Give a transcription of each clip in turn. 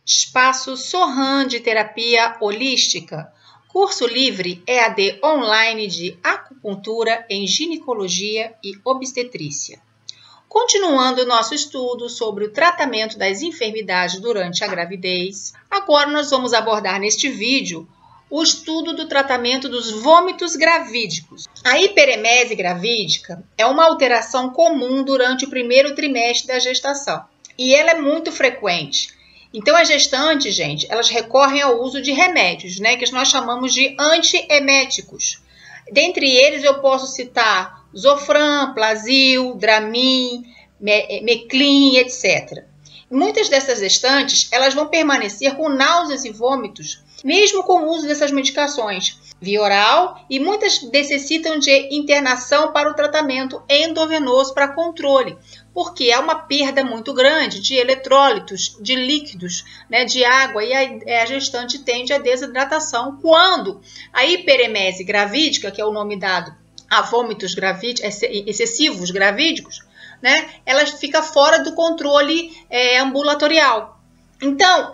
Espaço Sorran de Terapia Holística, curso livre EAD online de acupuntura em ginecologia e obstetrícia. Continuando nosso estudo sobre o tratamento das enfermidades durante a gravidez, agora nós vamos abordar neste vídeo o estudo do tratamento dos vômitos gravídicos. A hiperemese gravídica é uma alteração comum durante o primeiro trimestre da gestação e ela é muito frequente. Então, as gestantes, gente, elas recorrem ao uso de remédios, né, que nós chamamos de antieméticos. Dentre eles, eu posso citar Zofran, Plasil, Dramin, Meclin, etc. Muitas dessas gestantes, elas vão permanecer com náuseas e vômitos, mesmo com o uso dessas medicações via oral, e muitas necessitam de internação para o tratamento endovenoso para controle, porque há uma perda muito grande de eletrólitos, de líquidos, né, de água, e a gestante tende à desidratação quando a hiperemese gravídica, que é o nome dado a vômitos excessivos gravídicos, né, ela fica fora do controle ambulatorial. Então,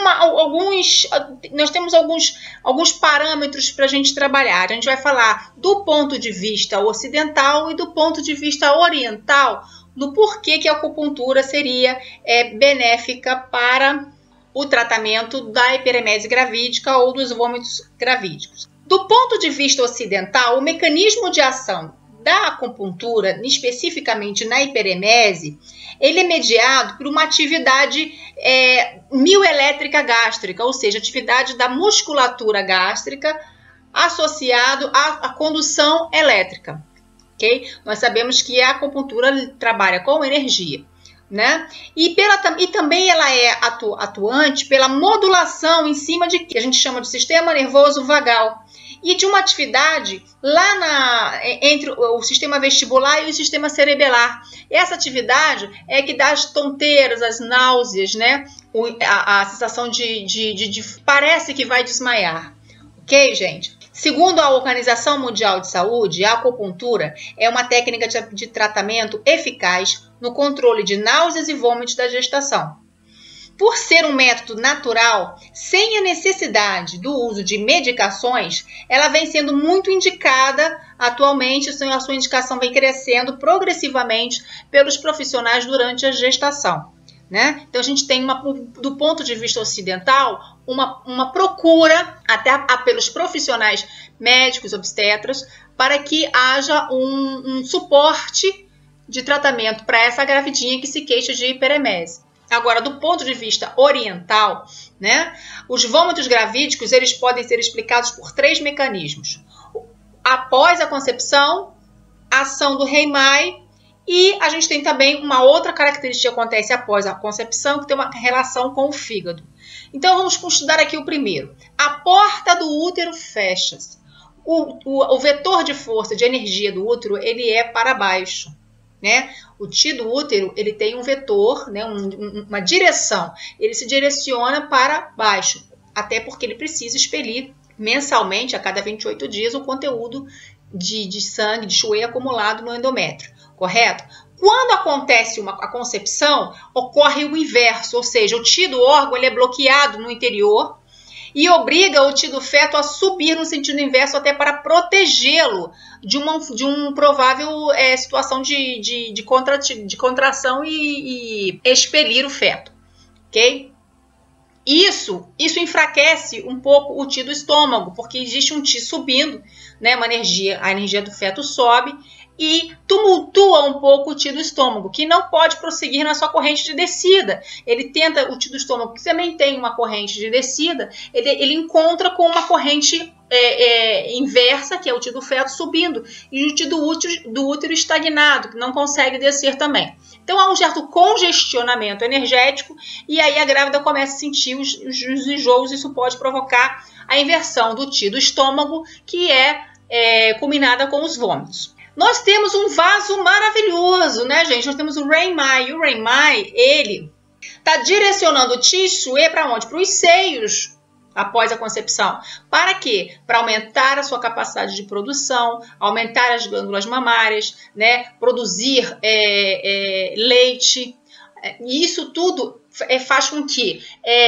nós temos alguns parâmetros para a gente trabalhar. A gente vai falar do ponto de vista ocidental e do ponto de vista oriental, do porquê que a acupuntura seria benéfica para o tratamento da hiperemese gravídica ou dos vômitos gravídicos. Do ponto de vista ocidental, o mecanismo de ação da acupuntura, especificamente na hiperemese, ele é mediado por uma atividade mioelétrica gástrica, ou seja, atividade da musculatura gástrica associado à condução elétrica. Okay? Nós sabemos que a acupuntura trabalha com energia, né? E também ela é atuante pela modulação em cima de que a gente chama de sistema nervoso vagal e de uma atividade lá entre o sistema vestibular e o sistema cerebelar. Essa atividade é que dá as tonteiras, as náuseas, né? A sensação de parece que vai desmaiar. Ok, gente? Segundo a Organização Mundial de Saúde, a acupuntura é uma técnica de tratamento eficaz no controle de náuseas e vômitos da gestação. Por ser um método natural, sem a necessidade do uso de medicações, ela vem sendo muito indicada atualmente, a sua indicação vem crescendo progressivamente pelos profissionais durante a gestação, né? Então, a gente tem, do ponto de vista ocidental, uma procura até pelos profissionais médicos, obstetras, para que haja um suporte de tratamento para essa gravidinha que se queixa de hiperemese. Agora, do ponto de vista oriental, né, os vômitos gravídicos eles podem ser explicados por 3 mecanismos. Após a concepção, a ação do Rei-Mai, e a gente tem também uma outra característica que acontece após a concepção, que tem uma relação com o fígado. Então, vamos estudar aqui o primeiro. A porta do útero fecha-se. O vetor de força, de energia do útero, ele é para baixo, né? O Ti do útero, ele tem um vetor, né, uma direção. Ele se direciona para baixo, até porque ele precisa expelir mensalmente, a cada 28 dias, o conteúdo de sangue, de chue acumulado no endométrio, correto? Quando acontece a concepção, ocorre o inverso, ou seja, o Ti do órgão ele é bloqueado no interior e obriga o Ti do feto a subir no sentido inverso até para protegê-lo de uma provável situação de contração e expelir o feto, ok? Isso enfraquece um pouco o Ti do estômago, porque existe um Ti subindo, né, a energia do feto sobe e tumultua um pouco o Ti do estômago, que não pode prosseguir na sua corrente de descida. Ele tenta, o Ti do estômago, que também tem uma corrente de descida, ele encontra com uma corrente inversa, que é o Ti do feto subindo, e o Ti do útero estagnado, que não consegue descer também. Então, há um certo congestionamento energético, e aí a grávida começa a sentir os enjoos, isso pode provocar a inversão do Ti do estômago, que é combinada com os vômitos. Nós temos um vaso maravilhoso, né, gente? Nós temos o Rei-Mai. E o Rei-Mai, ele está direcionando o Ti Xue para onde? Para os seios após a concepção. Para quê? Para aumentar a sua capacidade de produção, aumentar as glândulas mamárias, né? Produzir leite, E isso tudo faz com que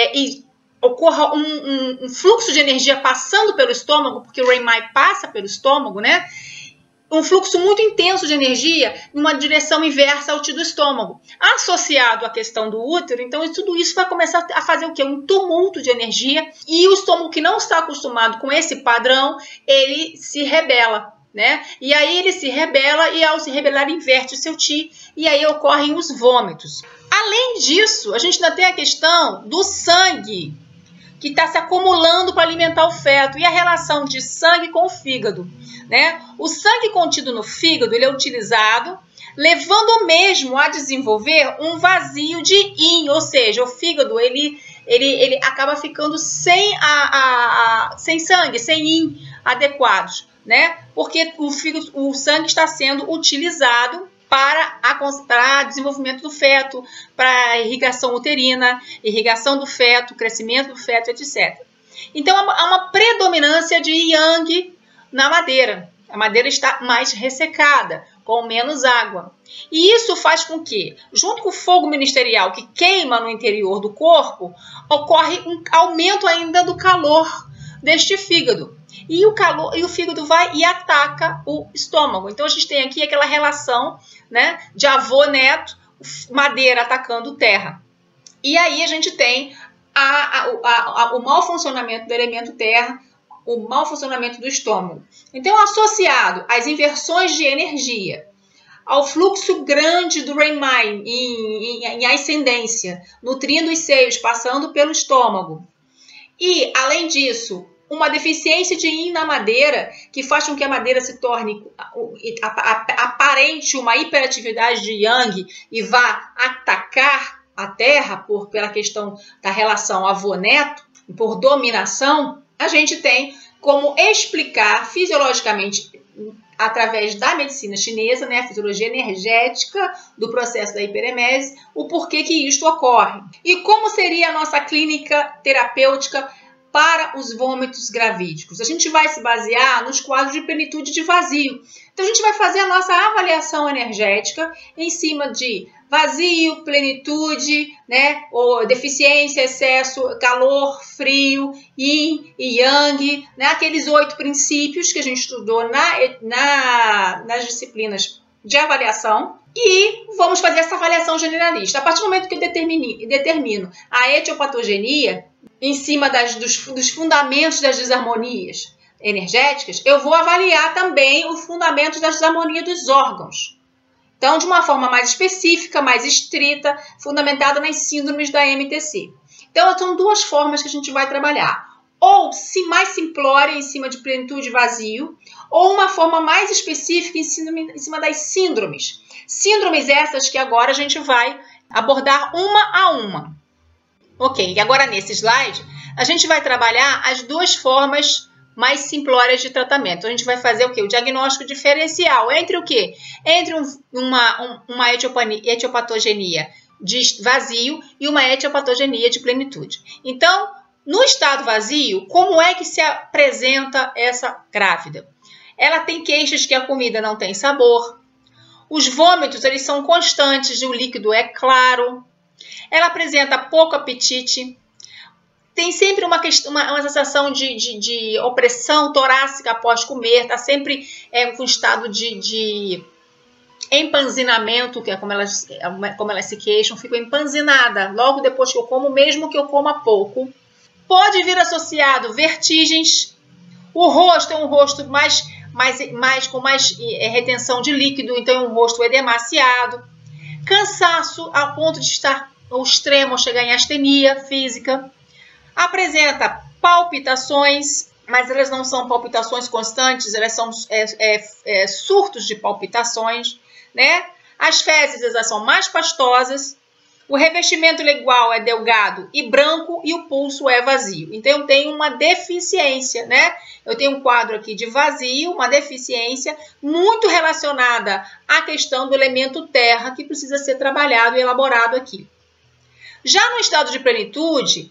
ocorra um fluxo de energia passando pelo estômago, porque o Renmai passa pelo estômago, né? Um fluxo muito intenso de energia em uma direção inversa ao do estômago. Associado à questão do útero, então tudo isso vai começar a fazer o quê? Um tumulto de energia, e o estômago, que não está acostumado com esse padrão, ele se rebela, né? E aí ele se rebela, e ao se rebelar inverte o seu Qi, e aí ocorrem os vômitos. Além disso, a gente ainda tem a questão do sangue, que está se acumulando para alimentar o feto, e a relação de sangue com o fígado, né? O sangue contido no fígado, ele é utilizado, levando mesmo a desenvolver um vazio de Yin, ou seja, o fígado ele acaba ficando sem sangue, sem Yin adequados, né? Porque o sangue está sendo utilizado para desenvolvimento do feto, para irrigação uterina, irrigação do feto, crescimento do feto, etc. Então, há uma predominância de Yang na madeira. A madeira está mais ressecada, com menos água. E isso faz com que, junto com o fogo ministerial que queima no interior do corpo, ocorre um aumento ainda do calor deste fígado. E o fígado vai e ataca o estômago. Então, a gente tem aqui aquela relação, né, de avô-neto, madeira atacando terra. E aí a gente tem o mau funcionamento do elemento terra, o mau funcionamento do estômago. Então, associado às inversões de energia, ao fluxo grande do Renmai em ascendência, nutrindo os seios, passando pelo estômago, e, além disso, uma deficiência de Yin na madeira, que faz com que a madeira se torne aparente uma hiperatividade de Yang e vá atacar a terra pela questão da relação avô-neto, por dominação, a gente tem como explicar fisiologicamente, através da medicina chinesa, né, a fisiologia energética do processo da hiperemese, o porquê que isto ocorre. E como seria a nossa clínica terapêutica para os vômitos gravídicos? A gente vai se basear nos quadros de plenitude e de vazio. Então, a gente vai fazer a nossa avaliação energética em cima de vazio, plenitude, né, ou deficiência, excesso, calor, frio, Yin e Yang, né, aqueles 8 princípios que a gente estudou nas disciplinas de avaliação. E vamos fazer essa avaliação generalista. A partir do momento que eu determino a etiopatogenia, em cima dos fundamentos das desarmonias energéticas, eu vou avaliar também os fundamentos das desarmonias dos órgãos. Então, de uma forma mais específica, mais estrita, fundamentada nas síndromes da MTC. Então, são 2 formas que a gente vai trabalhar. Ou mais simplória, em cima de plenitude e vazio, ou uma forma mais específica em cima das síndromes. Síndromes essas que agora a gente vai abordar uma a uma. Ok, e agora nesse slide, a gente vai trabalhar as 2 formas mais simplórias de tratamento. A gente vai fazer o quê? O diagnóstico diferencial entre o quê? Entre uma etiopatogenia de vazio e uma etiopatogenia de plenitude. Então, no estado vazio, como é que se apresenta essa grávida? Ela tem queixas que a comida não tem sabor. Os vômitos, eles são constantes e o líquido é claro. Ela apresenta pouco apetite. Tem sempre uma sensação de opressão torácica após comer. Está sempre com estado de empanzinamento, que é como elas se queixam. Fico empanzinada logo depois que eu como, mesmo que eu coma pouco. Pode vir associado vertigens. O rosto é um rosto com mais retenção de líquido, então é um rosto edemaciado. Cansaço ao ponto de estar ao extremo, ou chegar em astenia física. Apresenta palpitações, mas elas não são palpitações constantes, elas são surtos de palpitações, né? As fezes, elas são mais pastosas. O revestimento lingual é delgado e branco e o pulso é vazio. Então, eu tenho uma deficiência, né? Eu tenho um quadro aqui de vazio, uma deficiência muito relacionada à questão do elemento terra, que precisa ser trabalhado e elaborado aqui. Já no estado de plenitude,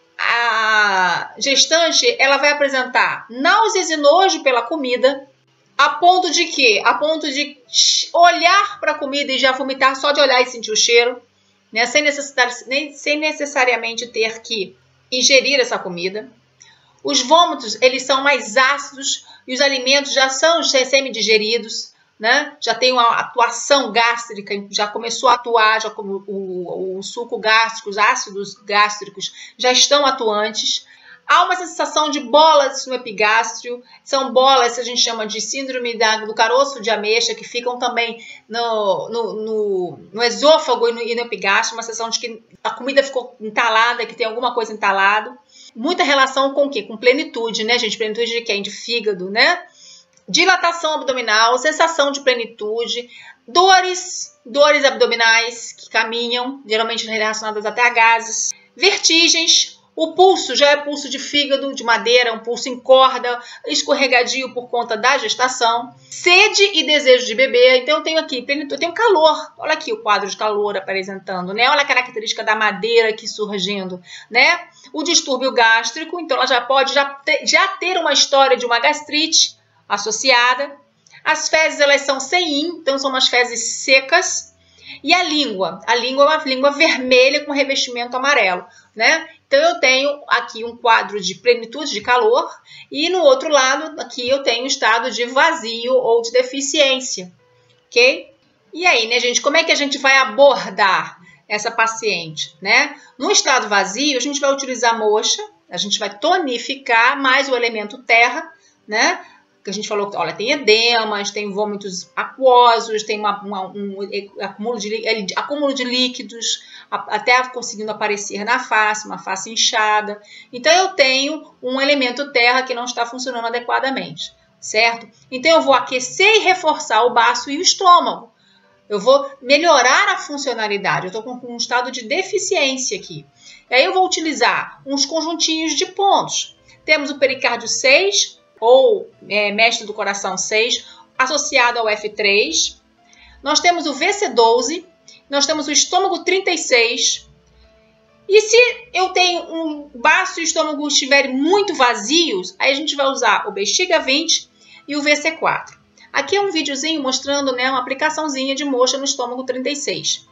a gestante ela vai apresentar náuseas e nojo pela comida, a ponto de quê? A ponto de olhar para a comida e já vomitar só de olhar e sentir o cheiro. né, sem necessariamente ter que ingerir essa comida. Os vômitos, eles são mais ácidos e os alimentos já são semi-digeridos, né? Já tem uma atuação gástrica, já começou a atuar, já como o suco gástrico, os ácidos gástricos já estão atuantes. Há uma sensação de bolas no epigástrio, são bolas que a gente chama de síndrome do caroço de ameixa, que ficam também no esôfago e no epigástrio, uma sensação de que a comida ficou entalada, que tem alguma coisa entalada. Muita relação com o quê? Com plenitude, né, gente? Plenitude de quem? De fígado, né? Dilatação abdominal, sensação de plenitude, dores abdominais que caminham, geralmente relacionadas até a gases, vertigens. O pulso já é pulso de fígado, de madeira, um pulso em corda, escorregadio por conta da gestação. Sede e desejo de beber. Então eu tenho aqui, eu tenho calor. Olha aqui o quadro de calor apresentando, né? Olha a característica da madeira aqui surgindo, né? O distúrbio gástrico, então ela já pode ter uma história de uma gastrite associada. As fezes, elas são sem in, então são umas fezes secas. E a língua é uma língua vermelha com revestimento amarelo, né? Então, eu tenho aqui um quadro de plenitude de calor e no outro lado, aqui eu tenho um estado de vazio ou de deficiência, ok? E aí, né, gente, como é que a gente vai abordar essa paciente, né? No estado vazio, a gente vai utilizar moxa, a gente vai tonificar mais o elemento terra, né? Que a gente falou que, olha, tem edemas, tem vômitos aquosos, tem acúmulo de líquidos, até conseguindo aparecer na face, uma face inchada. Então, eu tenho um elemento terra que não está funcionando adequadamente, certo? Então, eu vou aquecer e reforçar o baço e o estômago. Eu vou melhorar a funcionalidade, eu estou com um estado de deficiência aqui. E aí, eu vou utilizar uns conjuntinhos de pontos. Temos o pericárdio 6, ou mestre do coração 6, associado ao F3. Nós temos o VC12, nós temos o estômago 36. E se eu tenho um baço e o estômago estiverem muito vazios, aí a gente vai usar o bexiga 20 e o VC4. Aqui é um videozinho mostrando, né, uma aplicaçãozinha de moxa no estômago 36.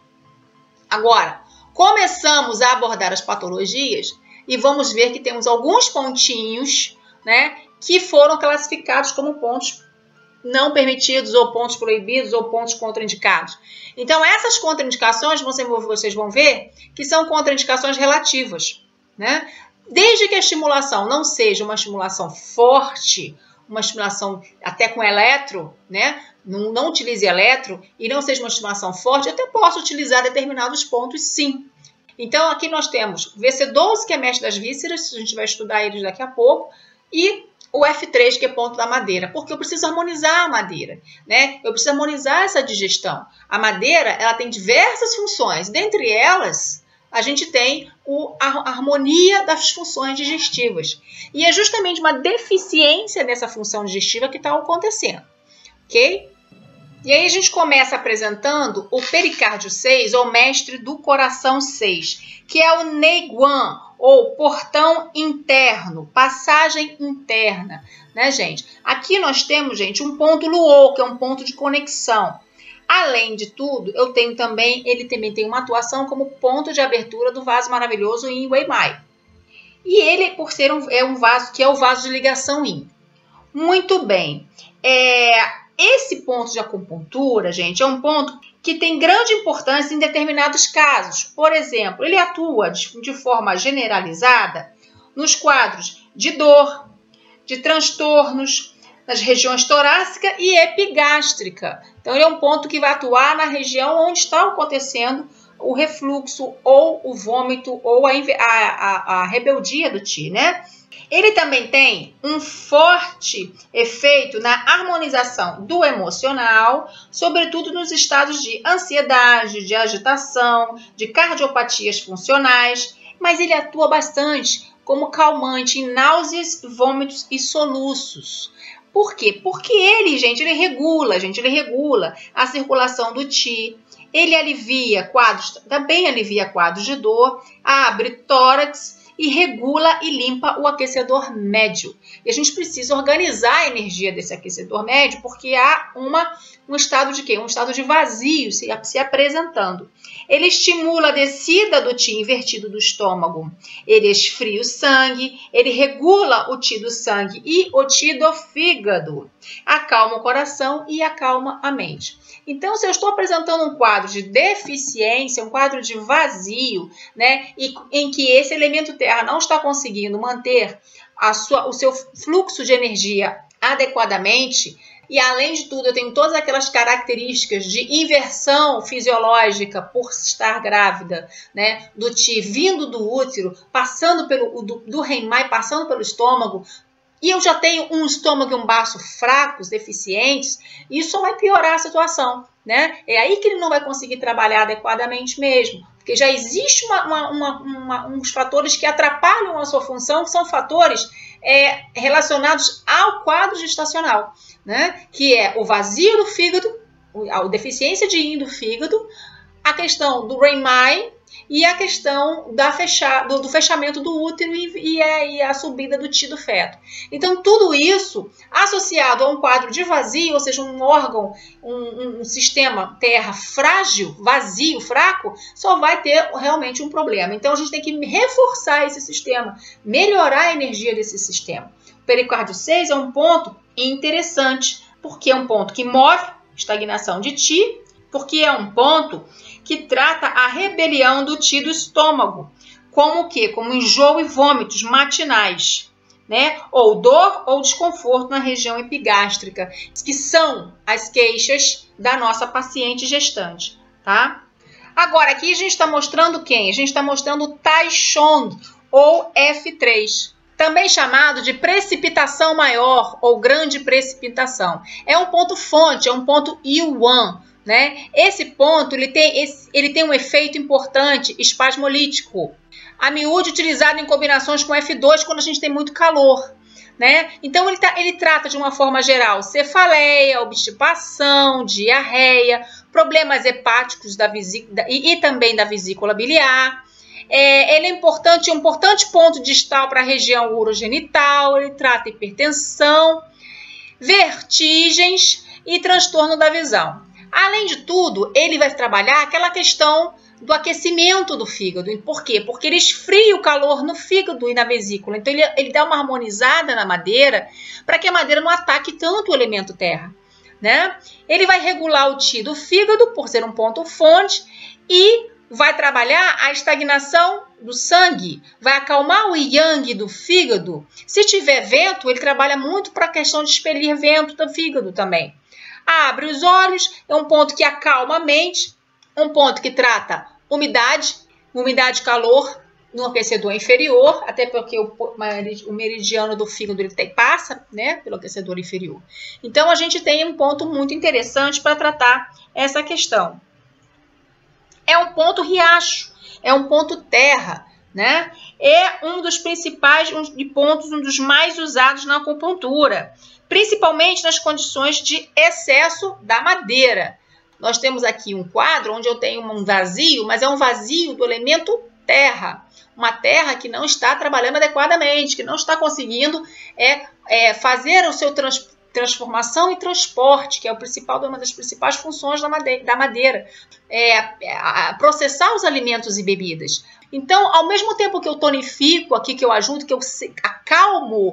Agora, começamos a abordar as patologias e vamos ver que temos alguns pontinhos, né, que foram classificados como pontos não permitidos, ou pontos proibidos, ou pontos contraindicados. Então, essas contraindicações, vocês vão ver que são contraindicações relativas, né? Desde que a estimulação não seja uma estimulação forte, uma estimulação até com eletro, né? Não utilize eletro, e não seja uma estimulação forte, eu até posso utilizar determinados pontos, sim. Então, aqui nós temos o VC12, que é mestre das vísceras, a gente vai estudar eles daqui a pouco, e o F3, que é ponto da madeira, porque eu preciso harmonizar a madeira, né? Eu preciso harmonizar essa digestão. A madeira, ela tem diversas funções, dentre elas, a gente tem a harmonia das funções digestivas. E é justamente uma deficiência dessa função digestiva que está acontecendo, ok? E aí a gente começa apresentando o pericárdio 6, ou mestre do coração 6, que é o Neiguan, ou portão interno, passagem interna, né, gente? Aqui nós temos, gente, um ponto Luo, que é um ponto de conexão. Além de tudo, ele também tem uma atuação como ponto de abertura do vaso maravilhoso Yin Wei Mai. E ele, por ser um vaso que é o vaso de ligação Yin. Muito bem. Esse ponto de acupuntura, gente, é um ponto que tem grande importância em determinados casos. Por exemplo, ele atua de forma generalizada nos quadros de dor, de transtornos, nas regiões torácica e epigástrica. Então, ele é um ponto que vai atuar na região onde está acontecendo o refluxo, ou o vômito, ou a rebeldia do Qi, né? Ele também tem um forte efeito na harmonização do emocional, sobretudo nos estados de ansiedade, de agitação, de cardiopatias funcionais, mas ele atua bastante como calmante em náuseas, vômitos e soluços. Por quê? Porque ele regula a circulação do Qi, ele também alivia quadros de dor, abre tórax e regula e limpa o aquecedor médio. E a gente precisa organizar a energia desse aquecedor médio, porque há um estado de quê? Um estado de vazio se apresentando. Ele estimula a descida do Qi invertido do estômago, ele esfria o sangue, ele regula o Qi do sangue e o Qi do fígado, acalma o coração e acalma a mente. Então, se eu estou apresentando um quadro de deficiência, um quadro de vazio, né, em que esse elemento terra não está conseguindo manter o seu fluxo de energia adequadamente, e além de tudo eu tenho todas aquelas características de inversão fisiológica por estar grávida, né, do Qi vindo do útero, passando do Renmai, passando pelo estômago, e eu já tenho um estômago e um baço fracos, deficientes, isso só vai piorar a situação, né? É aí que ele não vai conseguir trabalhar adequadamente mesmo, porque já existe uns fatores que atrapalham a sua função, que são fatores relacionados ao quadro gestacional, né? Que é o vazio do fígado, a deficiência de yin do fígado, a questão do Renmai, e a questão do fechamento do útero e a subida do Qi do feto. Então, tudo isso associado a um quadro de vazio, ou seja, um órgão, um sistema terra frágil, vazio, fraco, só vai ter realmente um problema. Então, a gente tem que reforçar esse sistema, melhorar a energia desse sistema. O pericárdio 6 é um ponto interessante, porque é um ponto que move estagnação de Qi, porque é um ponto que trata a rebelião do Qi do estômago, como o quê? Como enjoo e vômitos matinais, né? Ou dor ou desconforto na região epigástrica, que são as queixas da nossa paciente gestante, tá? Agora, aqui a gente está mostrando quem? A gente está mostrando o Tai Chong, ou F3. Também chamado de precipitação maior ou grande precipitação. É um ponto fonte, é um ponto Yuan, né? Esse ponto ele tem um efeito importante espasmolítico. A miúde utilizado em combinações com F2 quando a gente tem muito calor, né? Então ele trata de uma forma geral cefaleia, obstipação, diarreia, problemas hepáticos e também da vesícula biliar. Ele é um importante ponto distal para a região urogenital. Ele trata hipertensão, vertigens e transtorno da visão. Além de tudo, ele vai trabalhar aquela questão do aquecimento do fígado. Por quê? Porque ele esfria o calor no fígado e na vesícula. Então, ele dá uma harmonizada na madeira para que a madeira não ataque tanto o elemento terra, né? Ele vai regular o Qi do fígado, por ser um ponto fonte, e vai trabalhar a estagnação do sangue, vai acalmar o yang do fígado. Se tiver vento, ele trabalha muito para a questão de expelir vento do fígado também. Abre os olhos, é um ponto que acalma a mente, um ponto que trata umidade e calor no aquecedor inferior, até porque o meridiano do fígado ele passa, né, pelo aquecedor inferior. Então, a gente tem um ponto muito interessante para tratar essa questão. É um ponto riacho, é um ponto terra, né? É um dos principais pontos, um dos mais usados na acupuntura, principalmente nas condições de excesso da madeira. Nós temos aqui um quadro onde eu tenho um vazio, mas é um vazio do elemento terra. Uma terra que não está trabalhando adequadamente, que não está conseguindo fazer o seu transformação e transporte, que é uma das principais funções da madeira. Processar os alimentos e bebidas. Então, ao mesmo tempo que eu tonifico aqui, que eu ajudo, que eu acalmo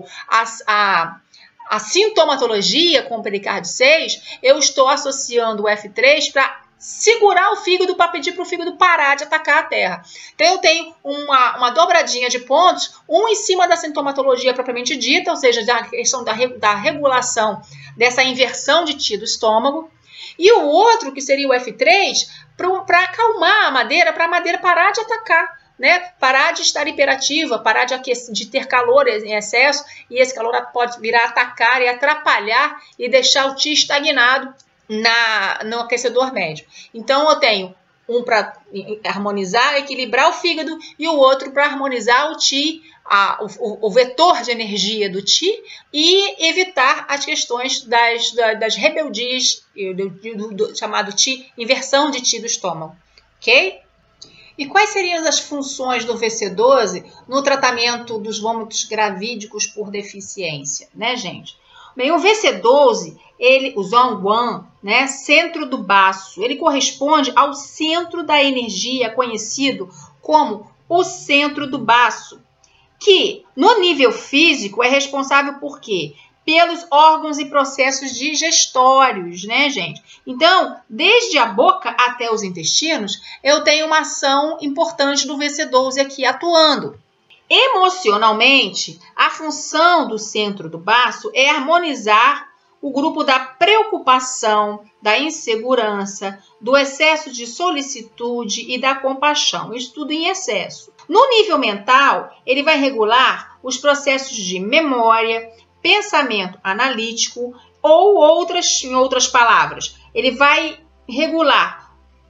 a sintomatologia com o pericárdio 6, eu estou associando o F3 para segurar o fígado, para pedir para o fígado parar de atacar a terra. Então, eu tenho uma dobradinha de pontos, um em cima da sintomatologia propriamente dita, ou seja, da questão da regulação dessa inversão de Qi do estômago, e o outro, que seria o F3, para acalmar a madeira, para a madeira parar de atacar, né? Parar de estar hiperativa, parar de ter calor em excesso, e esse calor pode virar a atacar e atrapalhar e deixar o Qi estagnado no aquecedor médio. Então, eu tenho um para harmonizar, equilibrar o fígado, e o outro para harmonizar o Qi, o vetor de energia do Qi, e evitar as questões das rebeldias, chamado Qi, inversão de Qi do estômago, ok? E quais seriam as funções do VC12 no tratamento dos vômitos gravídicos por deficiência, né, gente? Bem, o VC12, o Zhong-1, né, centro do baço, ele corresponde ao centro da energia conhecido como o centro do baço, que no nível físico é responsável por quê? Pelos órgãos e processos digestórios, né, gente? Então, desde a boca até os intestinos, eu tenho uma ação importante do VC12 aqui atuando. Emocionalmente, a função do centro do baço é harmonizar o grupo da preocupação, da insegurança, do excesso de solicitude e da compaixão. Isso tudo em excesso. No nível mental, ele vai regular os processos de memória, pensamento analítico ou em outras palavras, ele vai regular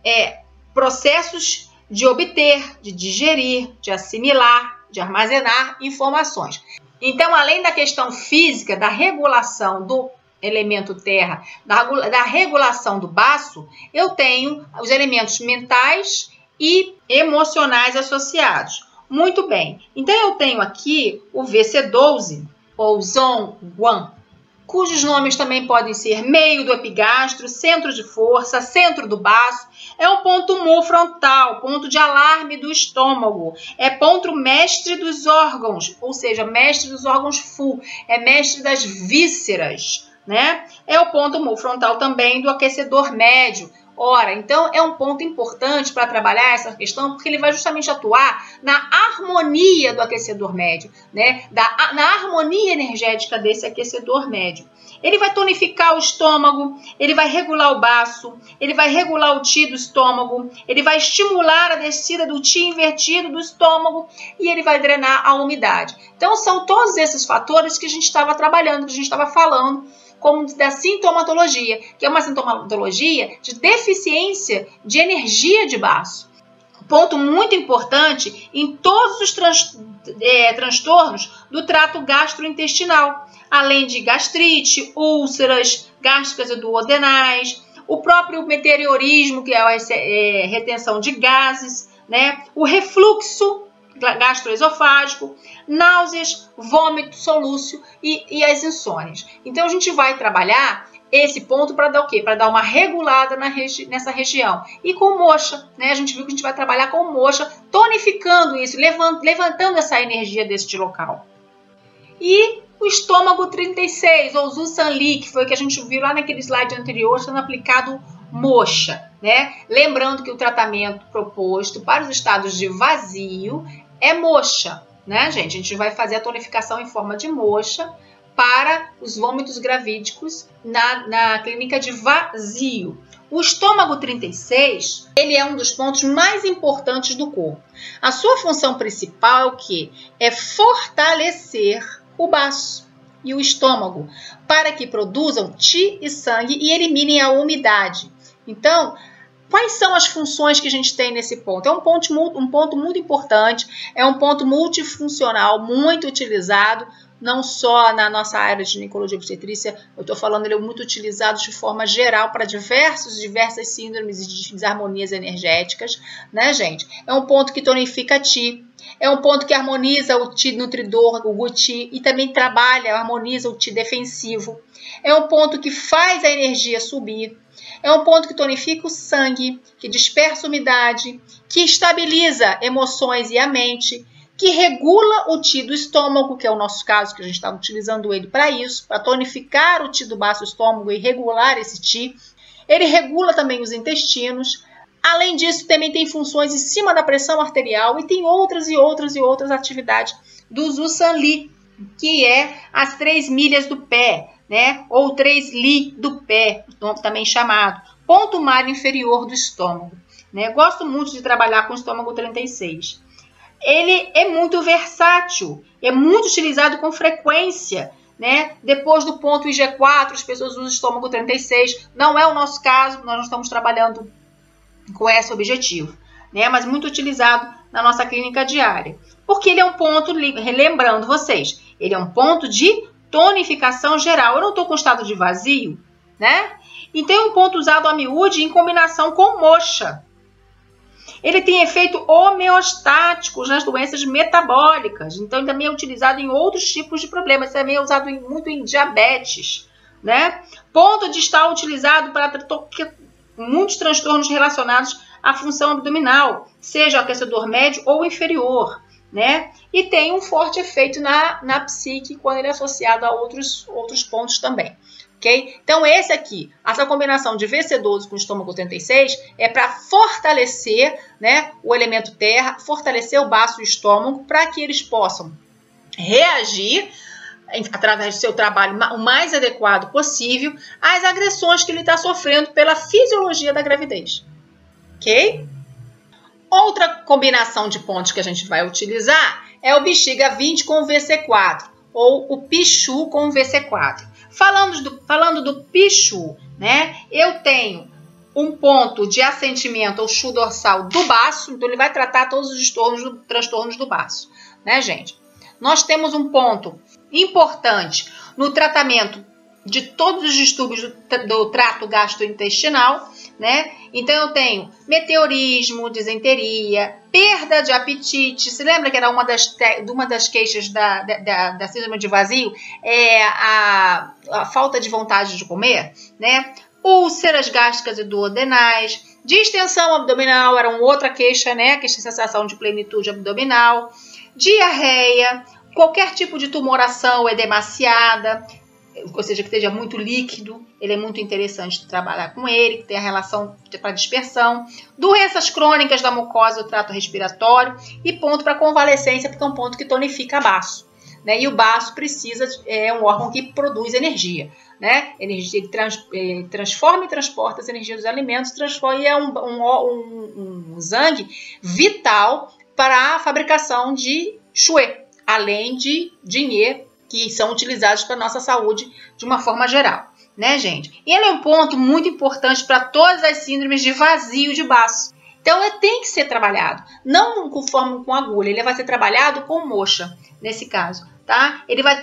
processos de obter, de digerir, de assimilar, de armazenar informações. Então, além da questão física, da regulação do elemento terra, da regulação do baço, eu tenho os elementos mentais e emocionais associados. Muito bem, então eu tenho aqui o VC12, ou Zhong-1, cujos nomes também podem ser meio do epigastro, centro de força, centro do baço, é um ponto mu frontal, ponto de alarme do estômago, é ponto mestre dos órgãos, ou seja, mestre dos órgãos Fu, é mestre das vísceras, né? É o ponto mu frontal também do aquecedor médio. Ora, então é um ponto importante para trabalhar essa questão, porque ele vai justamente atuar na harmonia do aquecedor médio, né? Na harmonia energética desse aquecedor médio. Ele vai tonificar o estômago, ele vai regular o baço, ele vai regular o Qi do estômago, ele vai estimular a descida do Qi invertido do estômago e ele vai drenar a umidade. Então são todos esses fatores que a gente estava trabalhando, que a gente estava falando, como da sintomatologia, que é uma sintomatologia de deficiência de energia de baço. Ponto muito importante em todos os transtornos do trato gastrointestinal, além de gastrite, úlceras, gástricas e duodenais, o próprio meteorismo, que é a retenção de gases, né? O refluxo gastroesofágico, náuseas, vômito, solúcio e as insônias. Então, a gente vai trabalhar esse ponto para dar o quê? Para dar uma regulada nessa região. E com moxa, né? A gente viu que a gente vai trabalhar com moxa, tonificando isso, levantando essa energia deste local. E o estômago 36, ou Zhu-San-Li, que foi o que a gente viu lá naquele slide anterior, sendo aplicado moxa, né? Lembrando que o tratamento proposto para os estados de vazio é moxa, né, gente? A gente vai fazer a tonificação em forma de moxa para os vômitos gravídicos na clínica de vazio. O estômago 36, ele é um dos pontos mais importantes do corpo. A sua função principal é o quê? É fortalecer o baço e o estômago para que produzam Qi e sangue e eliminem a umidade. Então, quais são as funções que a gente tem nesse ponto? É um ponto muito importante, é um ponto multifuncional, muito utilizado, não só na nossa área de ginecologia e obstetrícia, eu estou falando, ele é muito utilizado de forma geral para diversas síndromes e desarmonias energéticas, né, gente? É um ponto que tonifica Qi, é um ponto que harmoniza o Qi nutridor, o Gu-Qi, e também harmoniza o Qi defensivo. É um ponto que faz a energia subir. É um ponto que tonifica o sangue, que dispersa a umidade, que estabiliza emoções e a mente, que regula o Qi do estômago, que é o nosso caso, que a gente está utilizando ele para isso, para tonificar o Qi do baço estômago e regular esse Qi. Ele regula também os intestinos. Além disso, também tem funções em cima da pressão arterial e tem outras atividades do Zhu-San-Li, que é as 3 milhas do pé, né? Ou 3 li do pé, também chamado ponto mário inferior do estômago, né? Gosto muito de trabalhar com o estômago 36. Ele é muito versátil, é muito utilizado com frequência, né? Depois do ponto IG4, as pessoas usam o estômago 36. Não é o nosso caso, nós não estamos trabalhando com esse objetivo, né? Mas muito utilizado na nossa clínica diária. Porque ele é um ponto, lembrando vocês, ele é um ponto de tonificação geral. Eu não estou com estado de vazio, né? Então é um ponto usado a miúde em combinação com moxa. Ele tem efeito homeostático nas doenças metabólicas. Então, ele também é utilizado em outros tipos de problemas. Também é usado muito em diabetes, né? Ponto de estar utilizado para muitos transtornos relacionados à função abdominal, seja aquecedor médio ou inferior, né? E tem um forte efeito na psique quando ele é associado a outros pontos também. Okay? Então, esse aqui, essa combinação de VC12 com estômago 86 é para fortalecer, né, o elemento terra, fortalecer o baço e o estômago para que eles possam reagir através do seu trabalho o mais adequado possível às agressões que ele está sofrendo pela fisiologia da gravidez. Ok? Outra combinação de pontos que a gente vai utilizar é o bexiga 20 com o VC4 ou o pichu com o VC4. Falando do pichu, né? Eu tenho um ponto de assentimento ou chu dorsal do baço, então ele vai tratar todos os transtornos do baço, né, gente? Nós temos um ponto importante no tratamento de todos os distúrbios do trato gastrointestinal, né? Então eu tenho meteorismo, disenteria, perda de apetite. Se lembra que era uma das queixas da síndrome de vazio? É a falta de vontade de comer, né? Úlceras gástricas e duodenais, distensão abdominal era uma outra queixa, né? Que é a sensação de plenitude abdominal, diarreia, qualquer tipo de tumoração edemaciada, ou seja, que esteja muito líquido, ele é muito interessante de trabalhar com ele, que tem a relação para dispersão, doenças crônicas da mucosa do trato respiratório e ponto para convalescência, porque é um ponto que tonifica baço, né? E o baço é um órgão que produz energia, né? Ele transforma e transporta as energias dos alimentos, e é um zangue vital para a fabricação de chuê, além de dinheiro, que são utilizados para a nossa saúde de uma forma geral, né, gente? E ele é um ponto muito importante para todas as síndromes de vazio de baço. Então, ele tem que ser trabalhado, não com agulha, ele vai ser trabalhado com moxa, nesse caso, tá?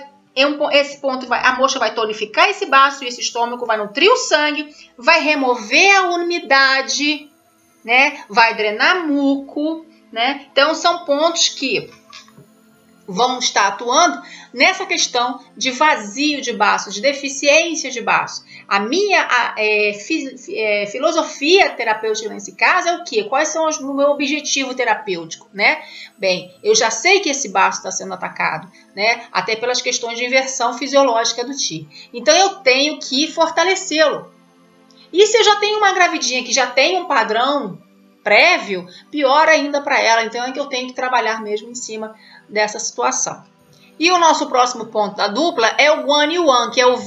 A moxa vai tonificar esse baço e esse estômago, vai nutrir o sangue, vai remover a umidade, né? Vai drenar muco, né? Então, são pontos que vão estar atuando nessa questão de vazio de baço, de deficiência de baço. A minha filosofia terapêutica nesse caso é o quê? Quais são o meu objetivo terapêutico, né? Bem, eu já sei que esse baço está sendo atacado, né? Até pelas questões de inversão fisiológica do Ti. Então, eu tenho que fortalecê-lo. E se eu já tenho uma gravidinha que já tem um padrão prévio, pior ainda para ela. Então, é que eu tenho que trabalhar mesmo em cima dessa situação. E o nosso próximo ponto da dupla é o One One, que é o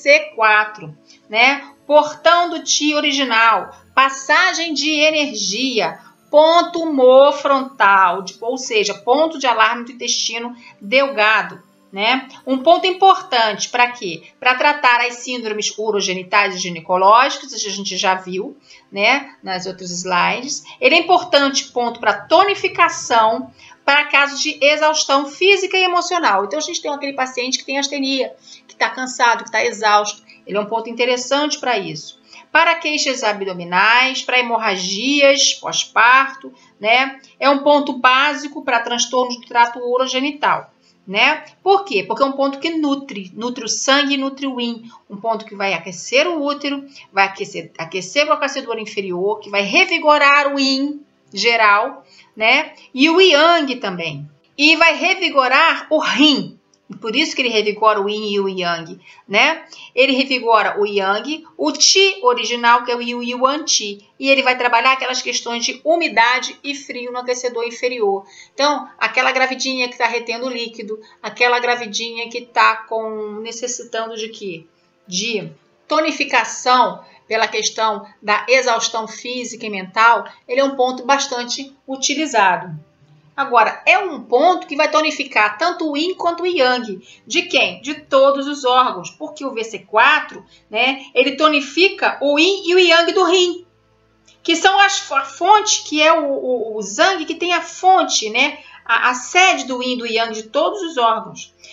VC4, né? Portão do Ti original, passagem de energia, ponto frontal, ou seja, ponto de alarme do intestino delgado, né? Um ponto importante para quê? Para tratar as síndromes urogenitais e ginecológicas, a gente já viu, né, nas outros slides. Ele é importante ponto para tonificação, para casos de exaustão física e emocional. Então, a gente tem aquele paciente que tem astenia, que está cansado, que está exausto. Ele é um ponto interessante para isso. Para queixas abdominais, para hemorragias pós-parto, né? É um ponto básico para transtornos do trato urogenital, né? Por quê? Porque é um ponto que nutre o sangue e nutre o yin. Um ponto que vai aquecer o útero, vai aquecer o aquecedor inferior, que vai revigorar o yin geral, né? E o yang também. E vai revigorar o yin. Por isso que ele revigora o yin e o yang, né? Ele revigora o yang, o Ti original, que é o Yuan Ti. E ele vai trabalhar aquelas questões de umidade e frio no aquecedor inferior. Então, aquela gravidinha que está retendo líquido, aquela gravidinha que está necessitando de quê? De tonificação pela questão da exaustão física e mental, ele é um ponto bastante utilizado. Agora, é um ponto que vai tonificar tanto o Yin quanto o Yang. De quem? De todos os órgãos, porque o VC4, né, ele tonifica o Yin e o Yang do rim, que são a fonte, que é o Zang, que tem a fonte, né, a sede do Yin e do Yang de todos os órgãos.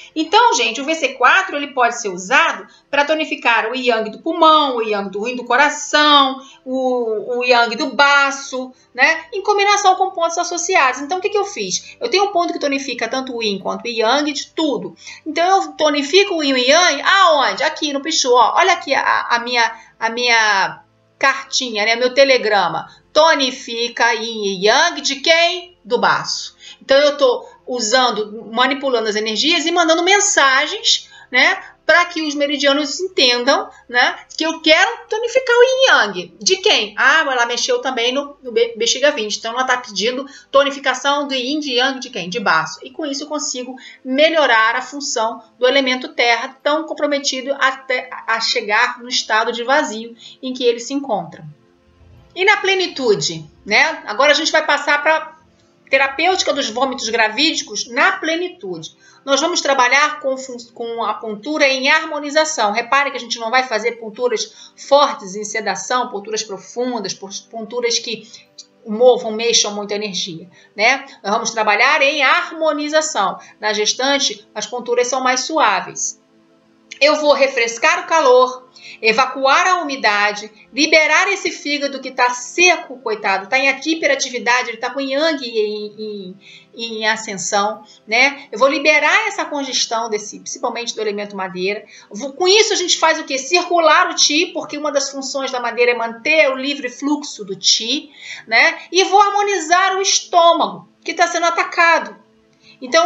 Então, gente, o VC4 ele pode ser usado para tonificar o yang do pulmão, o yang do rim do coração, o yang do baço, né? Em combinação com pontos associados. Então, o que eu fiz? Eu tenho um ponto que tonifica tanto o yin quanto o yang de tudo. Então, eu tonifico o yin e o yang aonde? Aqui no Pichu, ó. Olha aqui a minha cartinha, né? Meu telegrama. Tonifica yin e yang de quem? Do baço. Então, eu estou manipulando as energias e mandando mensagens, né, para que os meridianos entendam, né, que eu quero tonificar o yin yang. De quem? Ah, ela mexeu também no bexiga 20. Então, ela está pedindo tonificação do yin e yang de quem? De baço. E com isso eu consigo melhorar a função do elemento terra, tão comprometido até a chegar no estado de vazio em que ele se encontra. E na plenitude, né? Agora a gente vai passar para terapêutica dos vômitos gravídicos na plenitude. Nós vamos trabalhar com a pontura em harmonização. Repare que a gente não vai fazer ponturas fortes em sedação, ponturas profundas, ponturas que mexam muita energia, né? Nós vamos trabalhar em harmonização. Na gestante, as ponturas são mais suaves. Eu vou refrescar o calor, evacuar a umidade, liberar esse fígado que está seco, coitado, está em hiperatividade, ele está com yang em ascensão, né? Eu vou liberar essa congestão, principalmente do elemento madeira. Com isso a gente faz o quê? Circular o Qi, porque uma das funções da madeira é manter o livre fluxo do Qi, né? E vou harmonizar o estômago, que está sendo atacado. Então,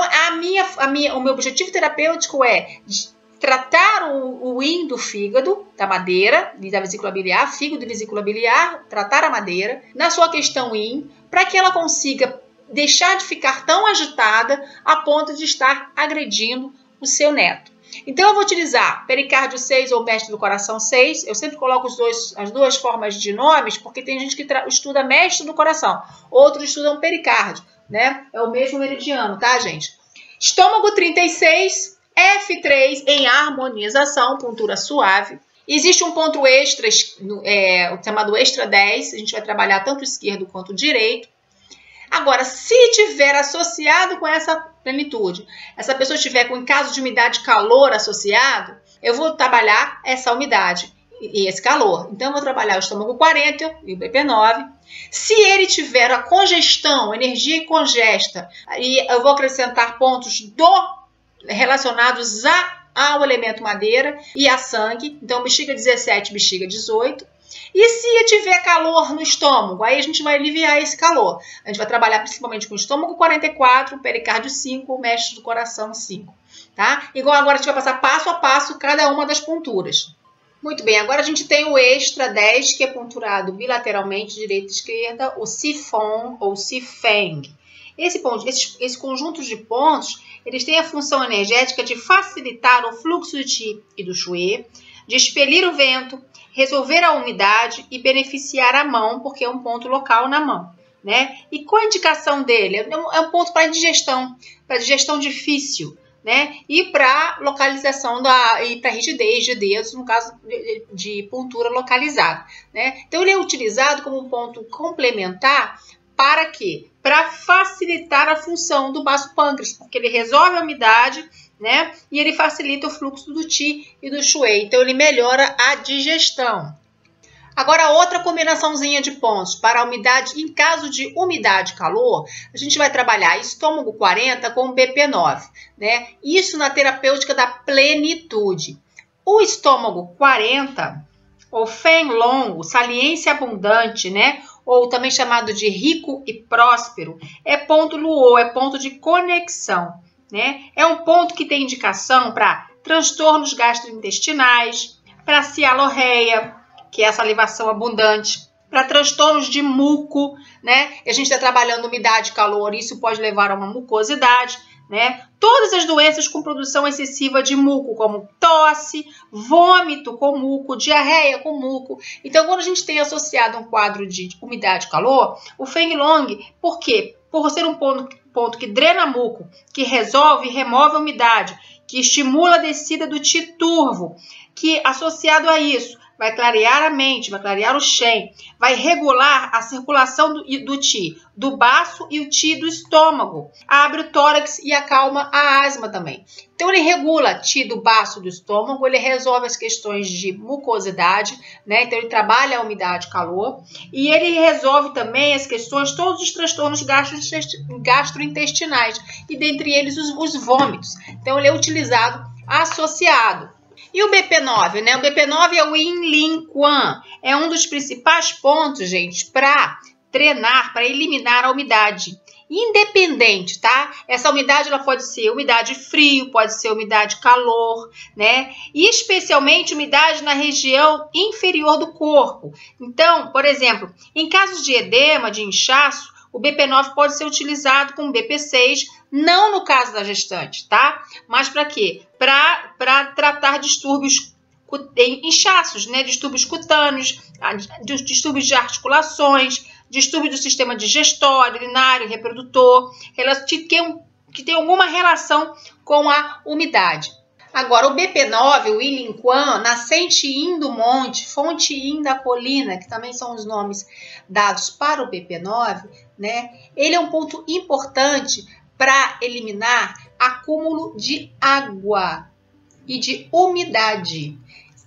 o meu objetivo terapêutico é tratar o yin do fígado, da madeira, da vesícula biliar, fígado e vesícula biliar, tratar a madeira, na sua questão yin, para que ela consiga deixar de ficar tão agitada a ponto de estar agredindo o seu neto. Então, eu vou utilizar pericárdio 6 ou mestre do coração 6. Eu sempre coloco as duas formas de nomes, porque tem gente que estuda mestre do coração, outros estudam pericárdio, né? É o mesmo meridiano, tá, gente? Estômago 36, F3 em harmonização, pontura suave. Existe um ponto extra, chamado extra 10, a gente vai trabalhar tanto o esquerdo quanto o direito. Agora, se tiver associado com essa plenitude, essa pessoa estiver com, em caso de umidade calor associado, eu vou trabalhar essa umidade e esse calor. Então, eu vou trabalhar o estômago 40 e o BP9. Se ele tiver a congestão, energia e congesta, e eu vou acrescentar pontos relacionados ao elemento madeira e a sangue. Então, bexiga 17, bexiga 18. E se tiver calor no estômago, aí a gente vai aliviar esse calor. A gente vai trabalhar principalmente com o estômago 44, pericárdio 5, mestre do coração 5. Tá? Igual agora a gente vai passar passo a passo cada uma das ponturas. Muito bem, agora a gente tem o extra 10, que é ponturado bilateralmente, direita e esquerda, o Sifong ou Sifeng. Esse conjunto de pontos, eles têm a função energética de facilitar o fluxo do Qi e do Shui, de expelir o vento, resolver a umidade e beneficiar a mão, porque é um ponto local na mão, né? E qual a indicação dele? É um ponto para digestão difícil, né? E para localização e para rigidez de dedos, no caso de pontura localizada, né? Então, ele é utilizado como um ponto complementar. Para quê? Para facilitar a função do baço pâncreas, porque ele resolve a umidade, né? E ele facilita o fluxo do Qi e do Shui. Então, ele melhora a digestão. Agora, outra combinaçãozinha de pontos para a umidade, em caso de umidade e calor, a gente vai trabalhar estômago 40 com BP9, né? Isso na terapêutica da plenitude. O estômago 40, ou Feng Long, saliência abundante, né? Ou também chamado de rico e próspero, é ponto Luo, é ponto de conexão, né? É um ponto que tem indicação para transtornos gastrointestinais, para cialorreia, que é a salivação abundante, para transtornos de muco, né? A gente está trabalhando umidade e calor, isso pode levar a uma mucosidade, né? Todas as doenças com produção excessiva de muco, como tosse, vômito com muco, diarreia com muco. Então, quando a gente tem associado um quadro de umidade e calor, o Feng Long, por quê? Por ser um ponto que drena muco, que resolve e remove a umidade, que estimula a descida do Qi turvo, que associado a isso vai clarear a mente, vai clarear o Shen, vai regular a circulação do Qi do baço e o Qi do estômago, abre o tórax e acalma a asma também. Então ele regula Qi do baço e do estômago, ele resolve as questões de mucosidade, né? Então ele trabalha a umidade e calor, e ele resolve também as questões, todos os transtornos gastrointestinais, e dentre eles os vômitos. Então ele é utilizado associado. E o BP9, né? O BP9 é o Yin Lin Quan. É um dos principais pontos, gente, para treinar, para eliminar a umidade. Independente, tá? Essa umidade ela pode ser umidade frio, pode ser umidade calor, né? E especialmente umidade na região inferior do corpo. Então, por exemplo, em casos de edema, de inchaço, o BP9 pode ser utilizado com o BP6, não no caso da gestante, tá? Mas para quê? Para tratar distúrbios inchaços, né? Distúrbios cutâneos, distúrbios de articulações, distúrbios do sistema digestório, urinário, reprodutor, que tem alguma relação com a umidade. Agora, o BP9, o Yin Lin Quan, nascente Yin do monte, fonte Yin da colina, que também são os nomes dados para o BP9, né? Ele é um ponto importante para eliminar acúmulo de água e de umidade.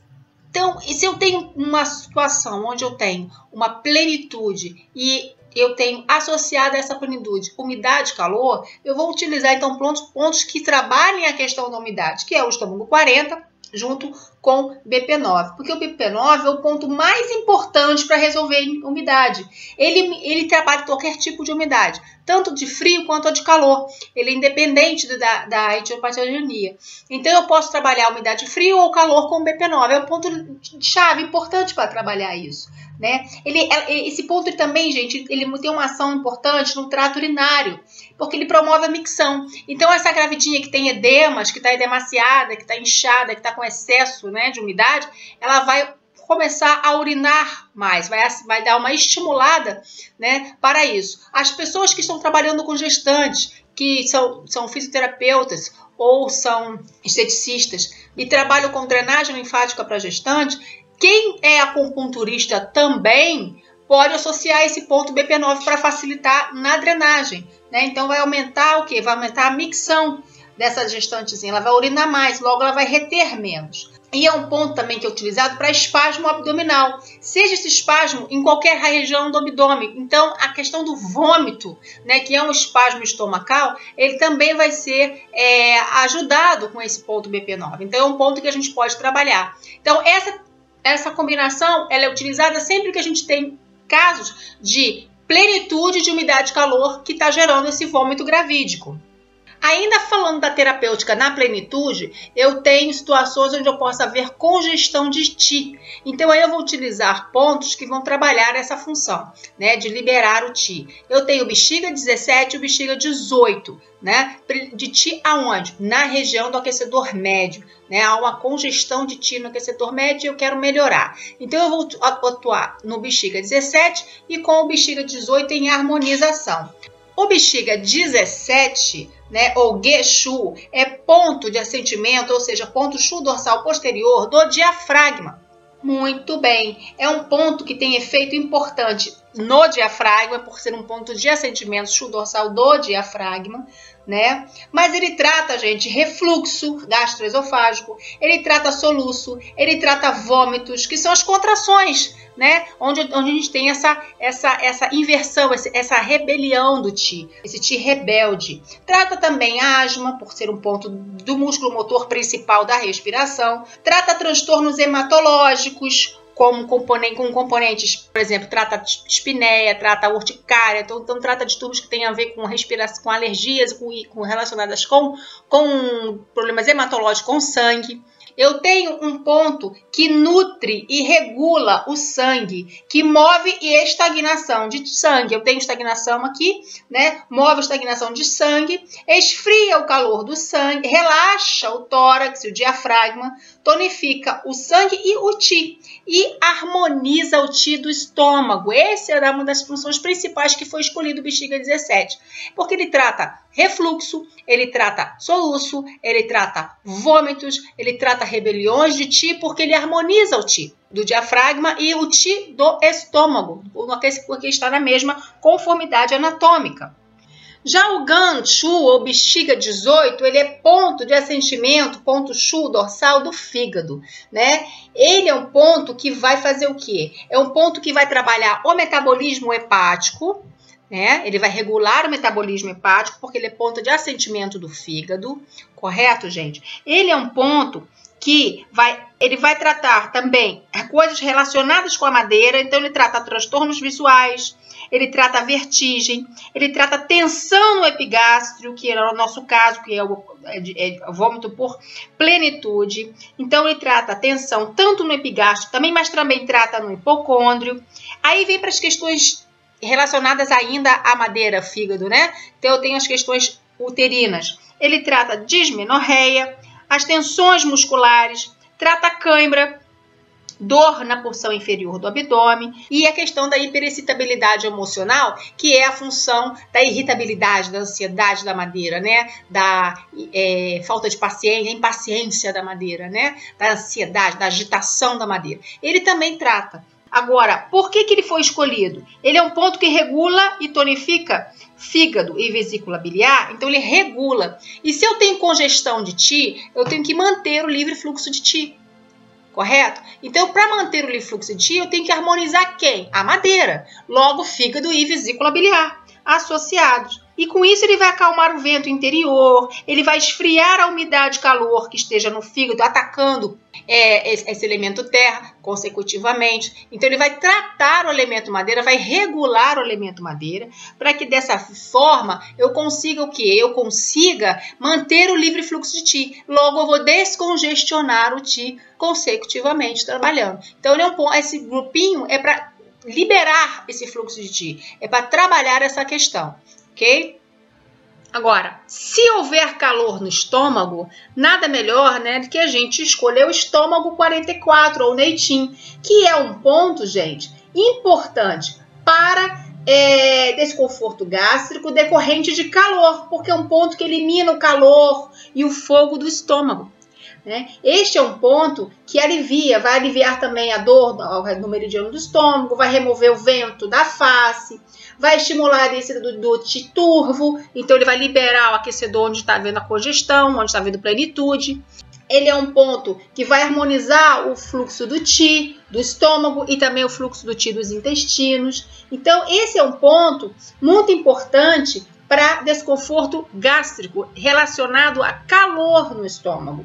Então, se eu tenho uma situação onde eu tenho uma plenitude e eu tenho associada a essa plenitude umidade e calor, eu vou utilizar então pontos que trabalhem a questão da umidade, que é o estômago 40, junto com BP9, porque o BP9 é o ponto mais importante para resolver umidade. Ele trabalha qualquer tipo de umidade, tanto de frio quanto de calor. Ele é independente da etiopatogenia. Então, eu posso trabalhar a umidade frio ou calor com o BP9. É um ponto chave importante para trabalhar isso, né? Esse ponto também, gente, ele tem uma ação importante no trato urinário, porque ele promove a micção. Então, essa gravidinha que tem edemas, que está edemaciada, que está inchada, que está com excesso, né, de umidade, ela vai começar a urinar mais, vai dar uma estimulada, né, para isso. As pessoas que estão trabalhando com gestantes, que são fisioterapeutas ou são esteticistas e trabalham com drenagem linfática para gestante, quem é acupunturista também pode associar esse ponto BP9 para facilitar na drenagem, né? Então vai aumentar o quê? Vai aumentar a micção dessa gestantezinha, ela vai urinar mais, logo ela vai reter menos. E é um ponto também que é utilizado para espasmo abdominal, seja esse espasmo em qualquer região do abdômen. Então, a questão do vômito, né, que é um espasmo estomacal, ele também vai ser ajudado com esse ponto BP9. Então, é um ponto que a gente pode trabalhar. Então, essa combinação ela é utilizada sempre que a gente tem casos de plenitude de umidade e calor que está gerando esse vômito gravídico. Ainda falando da terapêutica na plenitude, eu tenho situações onde eu posso haver congestão de Qi. Então, aí eu vou utilizar pontos que vão trabalhar essa função, né, de liberar o Qi. Eu tenho o bexiga 17 e o bexiga 18, né, de Qi aonde? Na região do aquecedor médio, né, há uma congestão de Qi no aquecedor médio e eu quero melhorar. Então, eu vou atuar no bexiga 17 e com o bexiga 18 em harmonização. O bexiga 17, né, ou Ge-Shu, é ponto de assentimento, ou seja, ponto Shu dorsal posterior do diafragma. Muito bem, é um ponto que tem efeito importante no diafragma, por ser um ponto de assentimento Shu dorsal do diafragma, né? Mas ele trata, gente, refluxo gastroesofágico, ele trata soluço, ele trata vômitos, que são as contrações, né? Onde a gente tem essa inversão, essa rebelião do Qi, esse Qi rebelde. Trata também a asma, por ser um ponto do músculo motor principal da respiração. Trata transtornos hematológicos, com componentes, por exemplo, trata espineia, trata urticária, então trata distúrbios que têm a ver com respiração, com alergias relacionadas com problemas hematológicos com sangue. Eu tenho um ponto que nutre e regula o sangue, que move e estagnação de sangue. Eu tenho estagnação aqui, né? Move a estagnação de sangue, esfria o calor do sangue, relaxa o tórax e o diafragma. tonifica o sangue e o Qi, e harmoniza o Qi do estômago. Essa era uma das funções principais que foi escolhido o Bexiga 17, porque ele trata refluxo, ele trata soluço, ele trata vômitos, ele trata rebeliões de Qi, porque ele harmoniza o Qi do diafragma e o Qi do estômago, porque está na mesma conformidade anatômica. Já o Gan-Shu, ou Bexiga 18, ele é ponto de assentimento, ponto Shu dorsal do fígado, né? Ele é um ponto que vai fazer o quê? É um ponto que vai trabalhar o metabolismo hepático, né? Ele vai regular o metabolismo hepático, porque ele é ponto de assentimento do fígado, correto, gente? Ele é um ponto que ele vai tratar também coisas relacionadas com a madeira, então ele trata transtornos visuais, ele trata vertigem, ele trata tensão no epigástrio, que era o nosso caso, que é o vômito por plenitude. Então ele trata tensão tanto no epigástrio, mas também trata no hipocôndrio. Aí vem para as questões relacionadas ainda à madeira, fígado, né? Então eu tenho as questões uterinas. Ele trata dismenorreia, as tensões musculares, trata cãibra, dor na porção inferior do abdômen e a questão da hiperexcitabilidade emocional, que é a função da irritabilidade, da ansiedade da madeira, né? Da falta de paciência, impaciência da madeira, né? Da ansiedade, da agitação da madeira. Ele também trata. Agora, por que ele foi escolhido? Ele é um ponto que regula e tonifica fígado e vesícula biliar, então ele regula. E se eu tenho congestão de Qi, eu tenho que manter o livre fluxo de Qi. Correto? Então, para manter o livre fluxo de Qi, eu tenho que harmonizar quem? A madeira. Logo, fígado e vesícula biliar associados. E com isso ele vai acalmar o vento interior, ele vai esfriar a umidade e calor que esteja no fígado, atacando esse elemento terra consecutivamente. Então ele vai tratar o elemento madeira, vai regular o elemento madeira, para que dessa forma eu consiga o quê? Eu consiga manter o livre fluxo de Qi. Logo eu vou descongestionar o Qi consecutivamente trabalhando. Então esse grupinho é para liberar esse fluxo de Qi, é para trabalhar essa questão. Ok? Agora, se houver calor no estômago, nada melhor, né, do que a gente escolher o estômago 44 ou Neitin, que é um ponto, gente, importante para desconforto gástrico decorrente de calor, porque é um ponto que elimina o calor e o fogo do estômago. Né? Este é um ponto que vai aliviar também a dor no meridiano do estômago, vai remover o vento da face, vai estimular esse do Qi turvo, então ele vai liberar o aquecedor onde está havendo a congestão, onde está havendo plenitude. Ele é um ponto que vai harmonizar o fluxo do Qi do estômago e também o fluxo do Qi dos intestinos. Então esse é um ponto muito importante para desconforto gástrico relacionado a calor no estômago.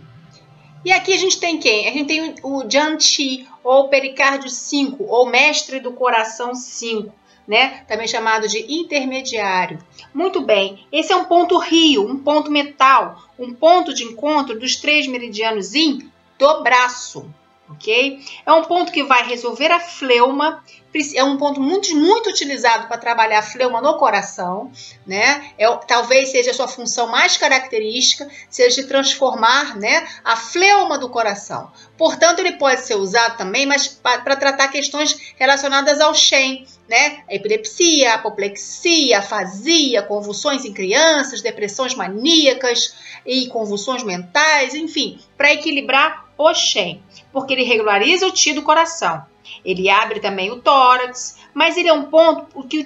E aqui a gente tem quem? A gente tem o Jian Qi, ou pericárdio 5, ou mestre do coração 5, né? Também chamado de intermediário. Muito bem, esse é um ponto rio, um ponto metal, um ponto de encontro dos 3 meridianos yin do braço, ok? É um ponto que vai resolver a fleuma, é um ponto muito utilizado para trabalhar a fleuma no coração, né? Talvez seja a sua função mais característica, seja de transformar, né, a fleuma do coração. Portanto, ele pode ser usado também, mas para tratar questões relacionadas ao Shen, né? A epilepsia, apoplexia, afasia, convulsões em crianças, depressões maníacas e convulsões mentais, enfim, para equilibrar o Shen, porque ele regulariza o Qi do coração. Ele abre também o tórax, mas ele é um ponto que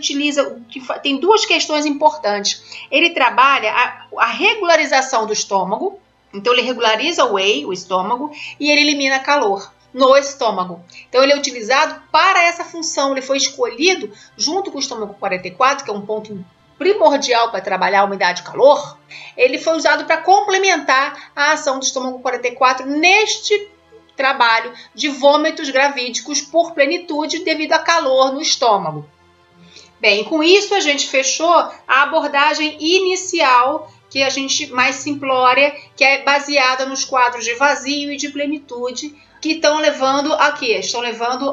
tem 2 questões importantes. Ele trabalha a regularização do estômago, então ele regulariza o Wei, o estômago, e ele elimina calor no estômago. Então ele é utilizado para essa função, ele foi escolhido junto com o estômago 44, que é um ponto primordial para trabalhar a umidade e calor. Ele foi usado para complementar a ação do estômago 44 neste trabalho de vômitos gravídicos por plenitude devido a calor no estômago. Bem, com isso a gente fechou a abordagem inicial, que a gente mais simplória, que é baseada nos quadros de vazio e de plenitude, que estão levando a quê? Estão levando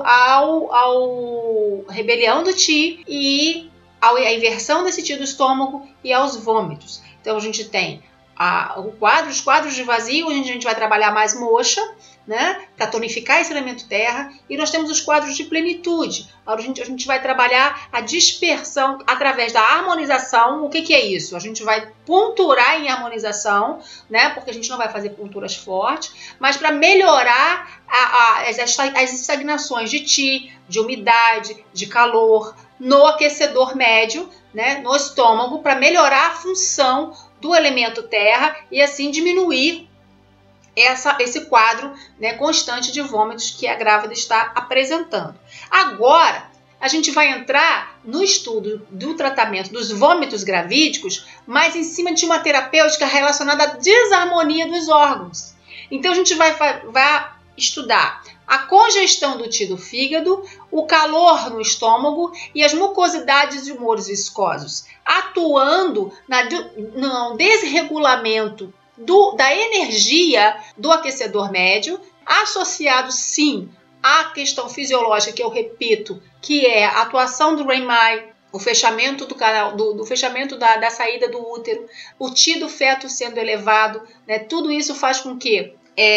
ao rebelião do Qi e à inversão desse Qi do estômago e aos vômitos. Então a gente tem os quadros de vazio, onde a gente vai trabalhar mais moxa, né, para tonificar esse elemento terra, e nós temos os quadros de plenitude, onde a gente vai trabalhar a dispersão através da harmonização. O que é isso? A gente vai ponturar em harmonização, né, porque a gente não vai fazer ponturas fortes, mas para melhorar as estagnações de Qi, de umidade, de calor, no aquecedor médio, né, no estômago, para melhorar a função do elemento terra e assim diminuir esse quadro, né, constante de vômitos que a grávida está apresentando. Agora, a gente vai entrar no estudo do tratamento dos vômitos gravídicos, mas em cima de uma terapêutica relacionada à desarmonia dos órgãos. Então, a gente vai estudar a congestão do Qi do fígado, o calor no estômago e as mucosidades e humores viscosos, atuando no desregulamento da energia do aquecedor médio, associado sim à questão fisiológica, que eu repito, que é a atuação do Renmai, o fechamento do canal, do fechamento da saída do útero, o Qi do feto sendo elevado, né? Tudo isso faz com que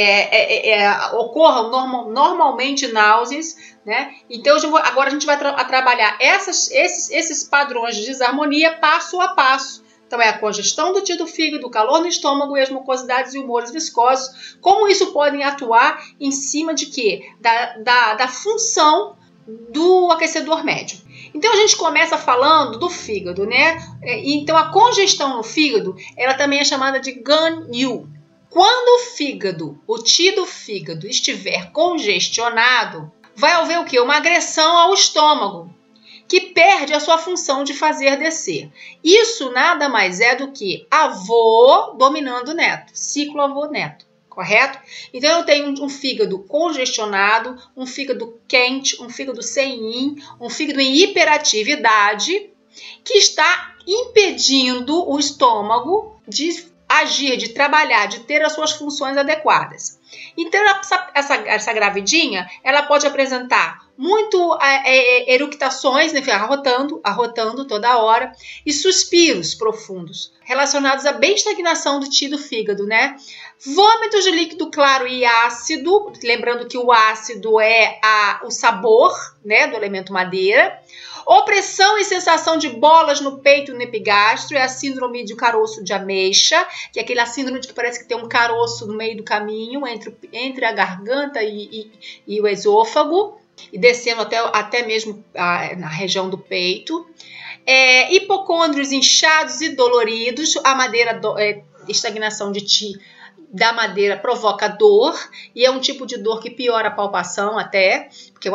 ocorram normalmente náuseas, né? Então agora a gente vai trabalhar esses padrões de desarmonia passo a passo. Então é a congestão do Qi do fígado, o calor no estômago e as mucosidades e humores viscosos. Como isso podem atuar em cima de quê? Da função do aquecedor médio. Então a gente começa falando do fígado, né? Então a congestão no fígado, ela também é chamada de Gan-yu. Quando o fígado, o Qi do fígado estiver congestionado, vai haver o quê? Uma agressão ao estômago, que perde a sua função de fazer descer. Isso nada mais é do que avô dominando neto, ciclo avô-neto, correto? Então eu tenho um fígado congestionado, um fígado quente, um fígado sem yin, um fígado em hiperatividade, que está impedindo o estômago de agir, de trabalhar, de ter as suas funções adequadas. Então essa gravidinha, ela pode apresentar muito eructações, né, arrotando toda hora, e suspiros profundos, relacionados à bem estagnação do Qi do fígado, né? Vômitos de líquido claro e ácido, lembrando que o ácido é o sabor, né, do elemento madeira. Opressão e sensação de bolas no peito e no epigastro, é a síndrome de caroço de ameixa, que é aquela síndrome de que parece que tem um caroço no meio do caminho, entre a garganta e o esôfago, e descendo até mesmo na região do peito. Hipocôndrios inchados e doloridos, a madeira, estagnação de Qi da madeira provoca dor, e é um tipo de dor que piora a palpação até, porque é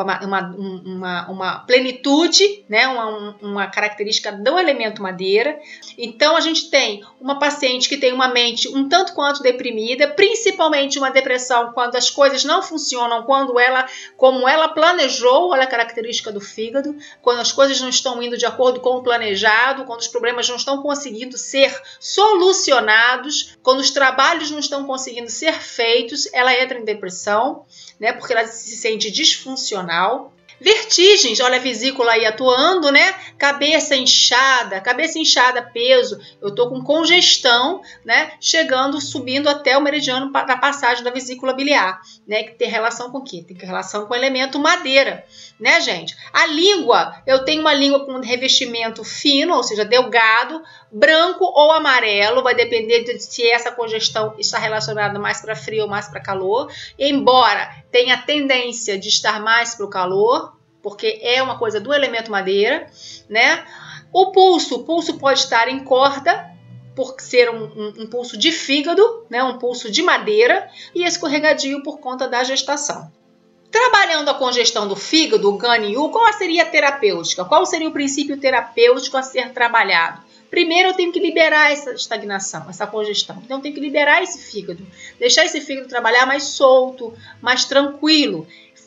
uma plenitude, né, uma característica do elemento madeira. Então a gente tem uma paciente que tem uma mente um tanto quanto deprimida, principalmente uma depressão quando as coisas não funcionam, como ela planejou. Olha a característica do fígado, quando as coisas não estão indo de acordo com o planejado, quando os problemas não estão conseguindo ser solucionados, quando os trabalhos não estão conseguindo ser feitos, ela entra em depressão, né, porque ela se sente disfuncional. Vertigens, olha a vesícula aí atuando, né? Cabeça inchada, peso. Eu tô com congestão, né? Subindo até o meridiano da passagem da vesícula biliar, né? Que tem relação com o quê? Tem relação com o elemento madeira, né, gente? A língua, eu tenho uma língua com revestimento fino, ou seja, delgado, branco ou amarelo, vai depender de se essa congestão está relacionada mais para frio ou mais para calor, embora tenha tendência de estar mais para o calor, porque é uma coisa do elemento madeira, né? O pulso pode estar em corda, por ser um pulso de fígado, né? Um pulso de madeira, e escorregadio por conta da gestação. Trabalhando a congestão do fígado, o Gan-yu, qual seria a terapêutica? Qual seria o princípio terapêutico a ser trabalhado? Primeiro eu tenho que liberar essa estagnação, essa congestão. Então eu tenho que liberar esse fígado, deixar esse fígado trabalhar mais solto, mais tranquilo.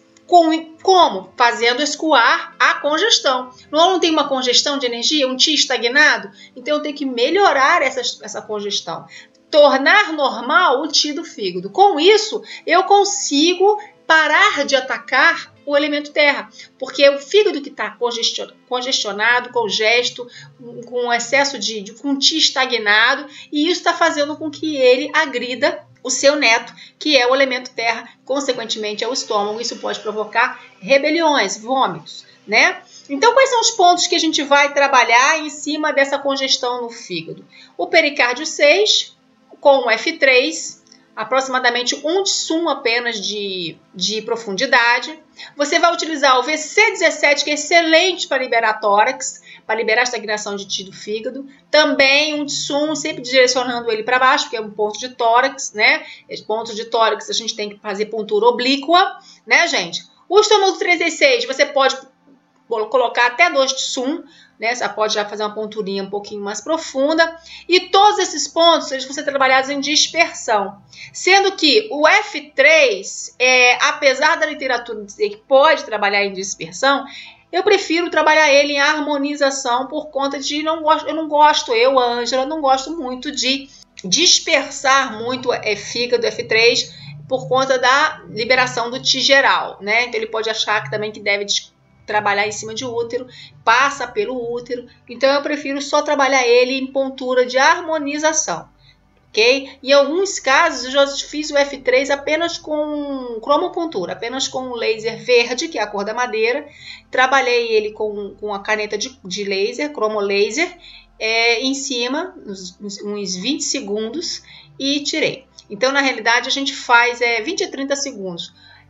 Como? Fazendo escoar a congestão. Não tem uma congestão de energia, um Qi estagnado? Então eu tenho que melhorar essa congestão. Tornar normal o Qi do fígado. Com isso, eu consigo parar de atacar o elemento terra, porque é o fígado que está congestionado, congesto, com excesso com Ti estagnado, e isso está fazendo com que ele agrida o seu neto, que é o elemento terra, consequentemente é o estômago. Isso pode provocar rebeliões, vômitos, né? Então, quais são os pontos que a gente vai trabalhar em cima dessa congestão no fígado? O pericárdio 6, com o F3, aproximadamente 1 Tsum apenas de profundidade. Você vai utilizar o VC17, que é excelente para liberar tórax, para liberar a estagnação de Ti do fígado. Também 1 Tsum, sempre direcionando ele para baixo, porque é um ponto de tórax, né? Esse ponto de tórax a gente tem que fazer pontura oblíqua, né, gente? O estômago 36, você pode colocar até 2 Tsum, né? Você pode já fazer uma ponturinha um pouquinho mais profunda. E todos esses pontos, eles vão ser trabalhados em dispersão. Sendo que o F3, apesar da literatura dizer que pode trabalhar em dispersão, eu prefiro trabalhar ele em harmonização por conta de eu, Ângela, não gosto muito de dispersar muito fígado F3 por conta da liberação do Ti geral, né? Então ele pode achar que também que deve trabalhar em cima de útero, passa pelo útero, então eu prefiro só trabalhar ele em pontura de harmonização, ok? Em alguns casos eu já fiz o F3 apenas com cromopontura, apenas com um laser verde, que é a cor da madeira, trabalhei ele com a caneta de laser, cromolaser, em cima, uns 20 segundos e tirei. Então na realidade a gente faz 20 a 30 segundos,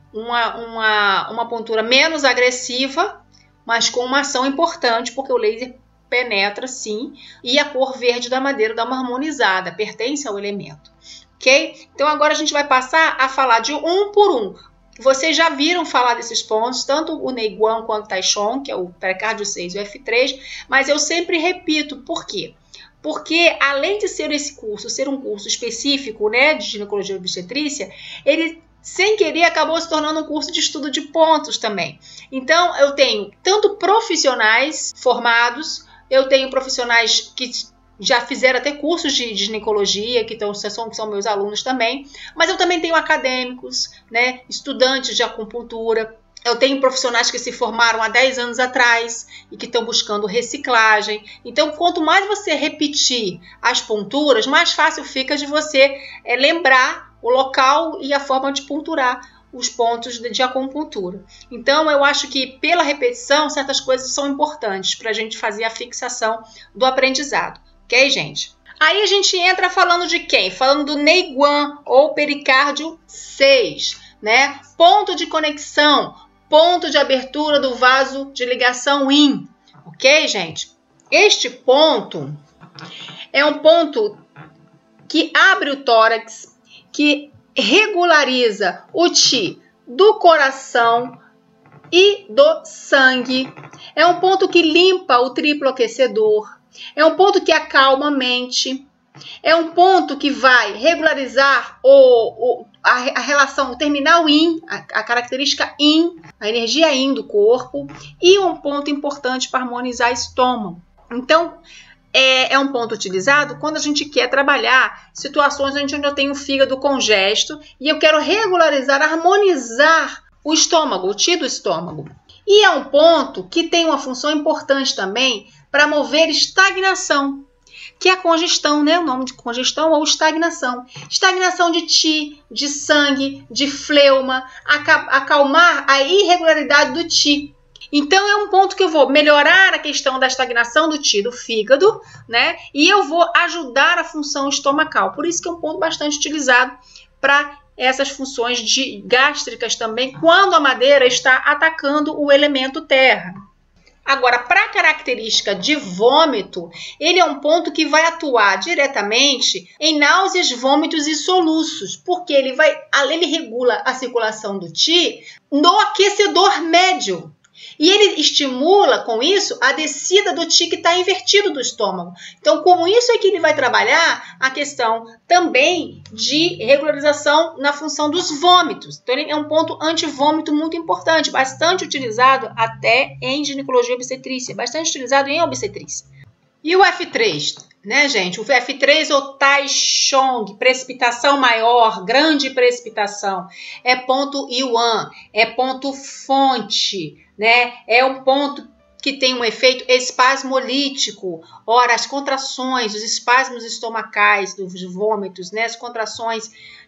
uma pontura menos agressiva, mas com uma ação importante, porque o laser penetra sim, e a cor verde da madeira dá uma harmonizada, pertence ao elemento, ok? Então agora a gente vai passar a falar de um por um. Vocês já viram falar desses pontos, tanto o Neiguan quanto o Taixon, que é o pericárdio 6 e o F3, mas eu sempre repito, por quê? Porque além de ser esse curso, ser um curso específico, né, de ginecologia e obstetrícia, ele sem querer acabou se tornando um curso de estudo de pontos também. Então eu tenho tanto profissionais formados, eu tenho profissionais que já fizeram até cursos de ginecologia, que são meus alunos também, mas eu também tenho acadêmicos, né, estudantes de acupuntura. Eu tenho profissionais que se formaram há 10 anos atrás e que estão buscando reciclagem. Então, quanto mais você repetir as ponturas, mais fácil fica de você lembrar o local e a forma de ponturar os pontos de acupuntura. Então, eu acho que pela repetição, certas coisas são importantes para a gente fazer a fixação do aprendizado. Ok, gente? Aí a gente entra falando de quem? Falando do Neiguan ou pericárdio 6, né? Ponto de conexão, ponto de abertura do vaso de ligação Yin. Ok, gente? Este ponto é um ponto que abre o tórax, que regulariza o Ti do coração e do sangue. É um ponto que limpa o triplo aquecedor. É um ponto que acalma a mente. É um ponto que vai regularizar a relação, o terminal Yin, a característica Yin, a energia Yin do corpo. E um ponto importante para harmonizar o estômago. Então, é um ponto utilizado quando a gente quer trabalhar situações onde eu tenho o fígado congesto e eu quero regularizar, harmonizar o estômago, o Ti do estômago. E é um ponto que tem uma função importante também para mover estagnação, que é a congestão, né? O nome de congestão ou estagnação. Estagnação de Ti, de sangue, de fleuma, acalmar a irregularidade do Ti. Então, é um ponto que eu vou melhorar a questão da estagnação do Ti do fígado, né? E eu vou ajudar a função estomacal. Por isso que é um ponto bastante utilizado para essas funções gástricas também, quando a madeira está atacando o elemento terra. Agora, para a característica de vômito, ele é um ponto que vai atuar diretamente em náuseas, vômitos e soluços, porque ele regula a circulação do Ti no aquecedor médio. E ele estimula, com isso, a descida do Ti que está invertido do estômago. Então, com isso é que ele vai trabalhar a questão também de regularização na função dos vômitos. Então, ele é um ponto antivômito muito importante, bastante utilizado até em ginecologia e obstetrícia, bastante utilizado em obstetrícia. E o F3? né, gente? O F3 ou Taichung, precipitação maior, grande precipitação, é ponto Yuan, é ponto fonte, né? É um ponto que tem um efeito espasmolítico. Ora, as contrações, os espasmos estomacais, dos vômitos, né? As contrações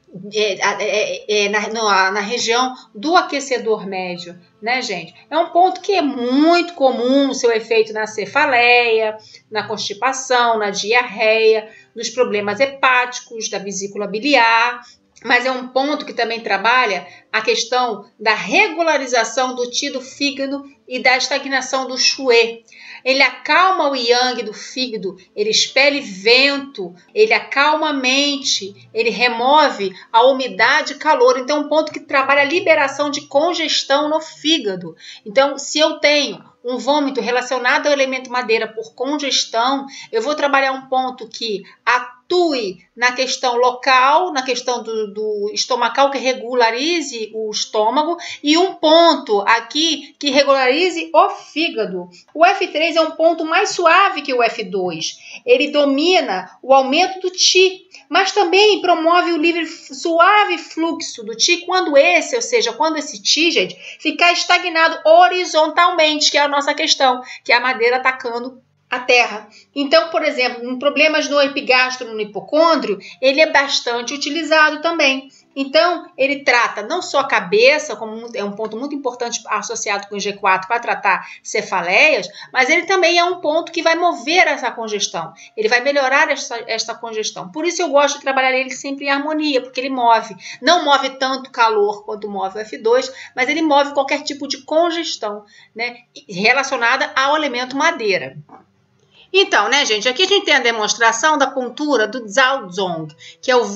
na região do aquecedor médio, né, gente? É um ponto que é muito comum o seu efeito na cefaleia, na constipação, na diarreia, nos problemas hepáticos, da vesícula biliar, mas é um ponto que também trabalha a questão da regularização do Qi do fígado e da estagnação do Shui. Ele acalma o yang do fígado, ele expele vento, ele acalma a mente, ele remove a umidade e calor. Então, é um ponto que trabalha a liberação de congestão no fígado. Então, se eu tenho um vômito relacionado ao elemento madeira por congestão, eu vou trabalhar um ponto que atue na questão local, na questão do estomacal, que regularize o estômago, e um ponto aqui que regularize o fígado. O F3 é um ponto mais suave que o F2. Ele domina o aumento do Qi, mas também promove o livre, suave fluxo do Qi quando esse Qi, gente, ficar estagnado horizontalmente, que é a nossa questão, que é a madeira atacando a terra. Então, por exemplo, em problemas no epigastro, no hipocôndrio, ele é bastante utilizado também. Então, ele trata não só a cabeça, como é um ponto muito importante associado com o G4 para tratar cefaleias, mas ele também é um ponto que vai mover essa congestão. Ele vai melhorar esta congestão. Por isso eu gosto de trabalhar ele sempre em harmonia, porque ele move. Não move tanto calor quanto move o F2, mas ele move qualquer tipo de congestão, né, relacionada ao elemento madeira. Então, né, gente, aqui a gente tem a demonstração da pontura do Zhaozong, que é o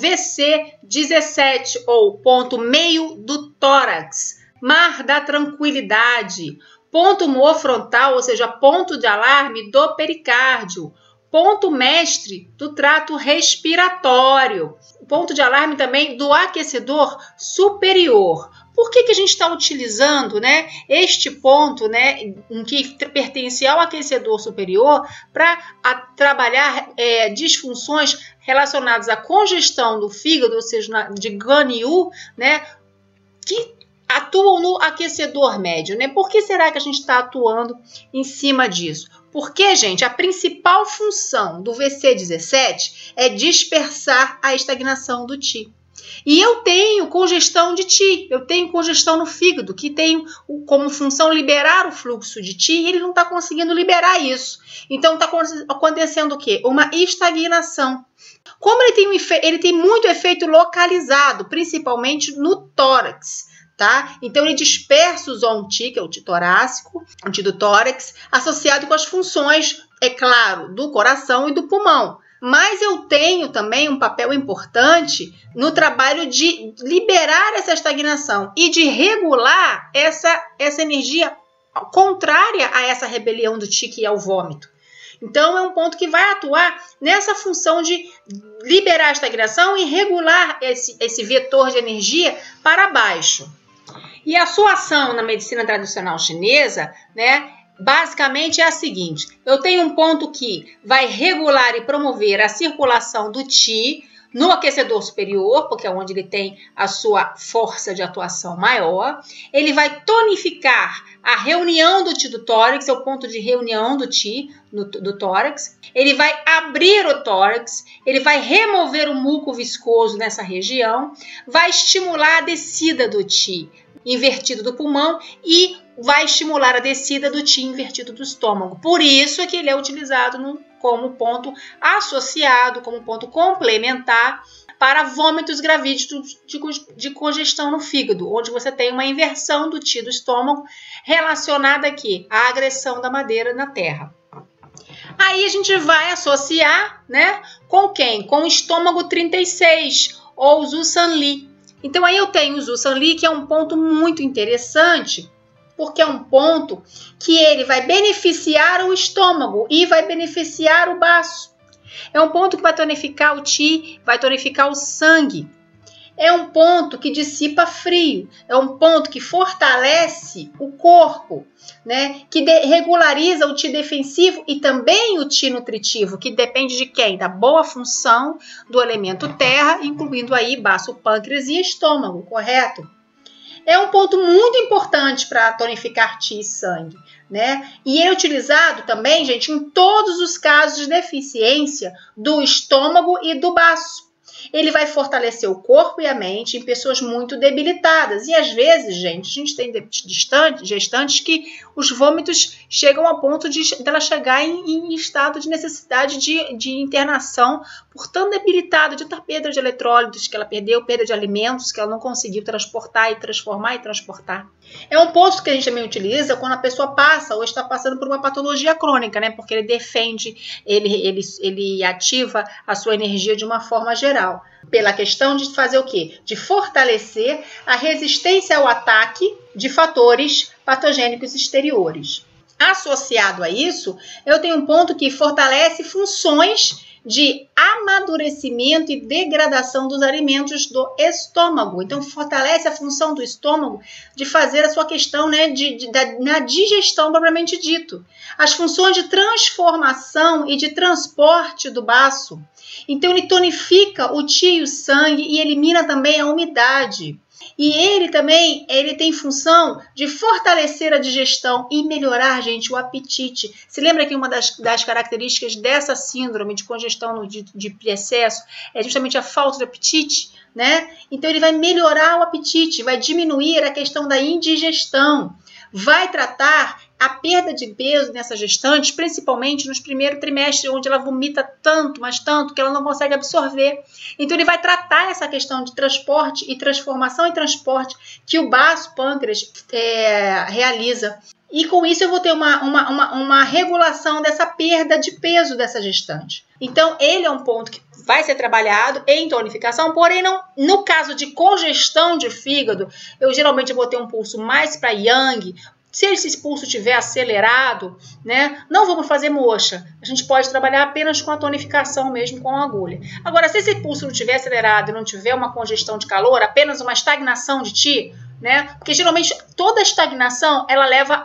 VC17, ou ponto meio do tórax, mar da tranquilidade, ponto frontal, ou seja, ponto de alarme do pericárdio, ponto mestre do trato respiratório, ponto de alarme também do aquecedor superior. Por que a gente está utilizando, né, este ponto, né, que pertence ao aquecedor superior para trabalhar disfunções relacionadas à congestão do fígado, ou seja, de Guanyu, né, que atuam no aquecedor médio, né? Por que será que a gente está atuando em cima disso? Porque, gente, a principal função do VC17 é dispersar a estagnação do Qi. E eu tenho congestão de Qi, eu tenho congestão no fígado, que tem como função liberar o fluxo de Qi, e ele não está conseguindo liberar isso. Então, está acontecendo o quê? Uma estagnação. Como ele tem muito efeito localizado, principalmente no tórax, tá? Então, ele dispersa o Zong Qi, que é o Qi torácico, o Qi do tórax, associado com as funções, é claro, do coração e do pulmão. Mas eu tenho também um papel importante no trabalho de liberar essa estagnação e de regular essa energia contrária a essa rebelião do Qi, que é o vômito. Então, é um ponto que vai atuar nessa função de liberar a estagnação e regular esse vetor de energia para baixo. E a sua ação na medicina tradicional chinesa, né, basicamente é a seguinte: eu tenho um ponto que vai regular e promover a circulação do Qi no aquecedor superior, porque é onde ele tem a sua força de atuação maior. Ele vai tonificar a reunião do Qi do tórax, é o ponto de reunião do Qi do tórax. Ele vai abrir o tórax, ele vai remover o muco viscoso nessa região, vai estimular a descida do Qi invertido do pulmão e vai estimular a descida do Qi invertido do estômago. Por isso é que ele é utilizado como ponto associado, como ponto complementar para vômitos gravídicos de congestão no fígado, onde você tem uma inversão do Qi do estômago relacionada aqui à agressão da madeira na terra. Aí a gente vai associar, né, com quem? Com o estômago 36 ou Zhu San Li. Então aí eu tenho o Zhu San Li, que é um ponto muito interessante, porque é um ponto que ele vai beneficiar o estômago e vai beneficiar o baço. É um ponto que vai tonificar o Qi, vai tonificar o sangue. é um ponto que dissipa frio, é um ponto que fortalece o corpo, né? Que regulariza o Ti defensivo e também o Ti nutritivo, que depende de quem? Da boa função do elemento terra, incluindo aí baço, pâncreas e estômago, correto? É um ponto muito importante para tonificar Ti e sangue, né? E ele é utilizado também, gente, em todos os casos de deficiência do estômago e do baço. Ele vai fortalecer o corpo e a mente em pessoas muito debilitadas. E às vezes, gente, a gente tem gestantes que os vômitos chegam ao ponto de ela chegar em estado de necessidade de internação por tão debilitada, de ter perda de eletrólitos que ela perdeu, perda de alimentos que ela não conseguiu transportar e transformar e transportar. É um ponto que a gente também utiliza quando a pessoa passa ou está passando por uma patologia crônica, né? Porque ele defende, ele ativa a sua energia de uma forma geral. Pela questão de fazer o quê? De fortalecer a resistência ao ataque de fatores patogênicos exteriores. Associado a isso, eu tenho um ponto que fortalece funções de amadurecimento e degradação dos alimentos do estômago. Então, fortalece a função do estômago de fazer a sua questão, né, na digestão propriamente dito. As funções de transformação e de transporte do baço. Então, ele tonifica o Ti e o sangue e elimina também a umidade. E ele tem função de fortalecer a digestão e melhorar, gente, o apetite. Se lembra que uma das características dessa síndrome de congestão de excesso é justamente a falta de apetite, né? Então ele vai melhorar o apetite, vai diminuir a questão da indigestão, vai tratar a perda de peso nessa gestante, principalmente nos primeiros trimestres, onde ela vomita tanto, mas tanto, que ela não consegue absorver. Então, ele vai tratar essa questão de transporte e transformação e transporte que o baço pâncreas realiza. E com isso eu vou ter uma regulação dessa perda de peso dessa gestante. Então, ele é um ponto que vai ser trabalhado em tonificação, porém, não, no caso de congestão de fígado, eu geralmente vou ter um pulso mais para yang. Se esse pulso estiver acelerado, né, não vamos fazer moxa. A gente pode trabalhar apenas com a tonificação mesmo, com a agulha. Agora, se esse pulso não estiver acelerado e não tiver uma congestão de calor, apenas uma estagnação de Ti, né, porque geralmente toda estagnação ela leva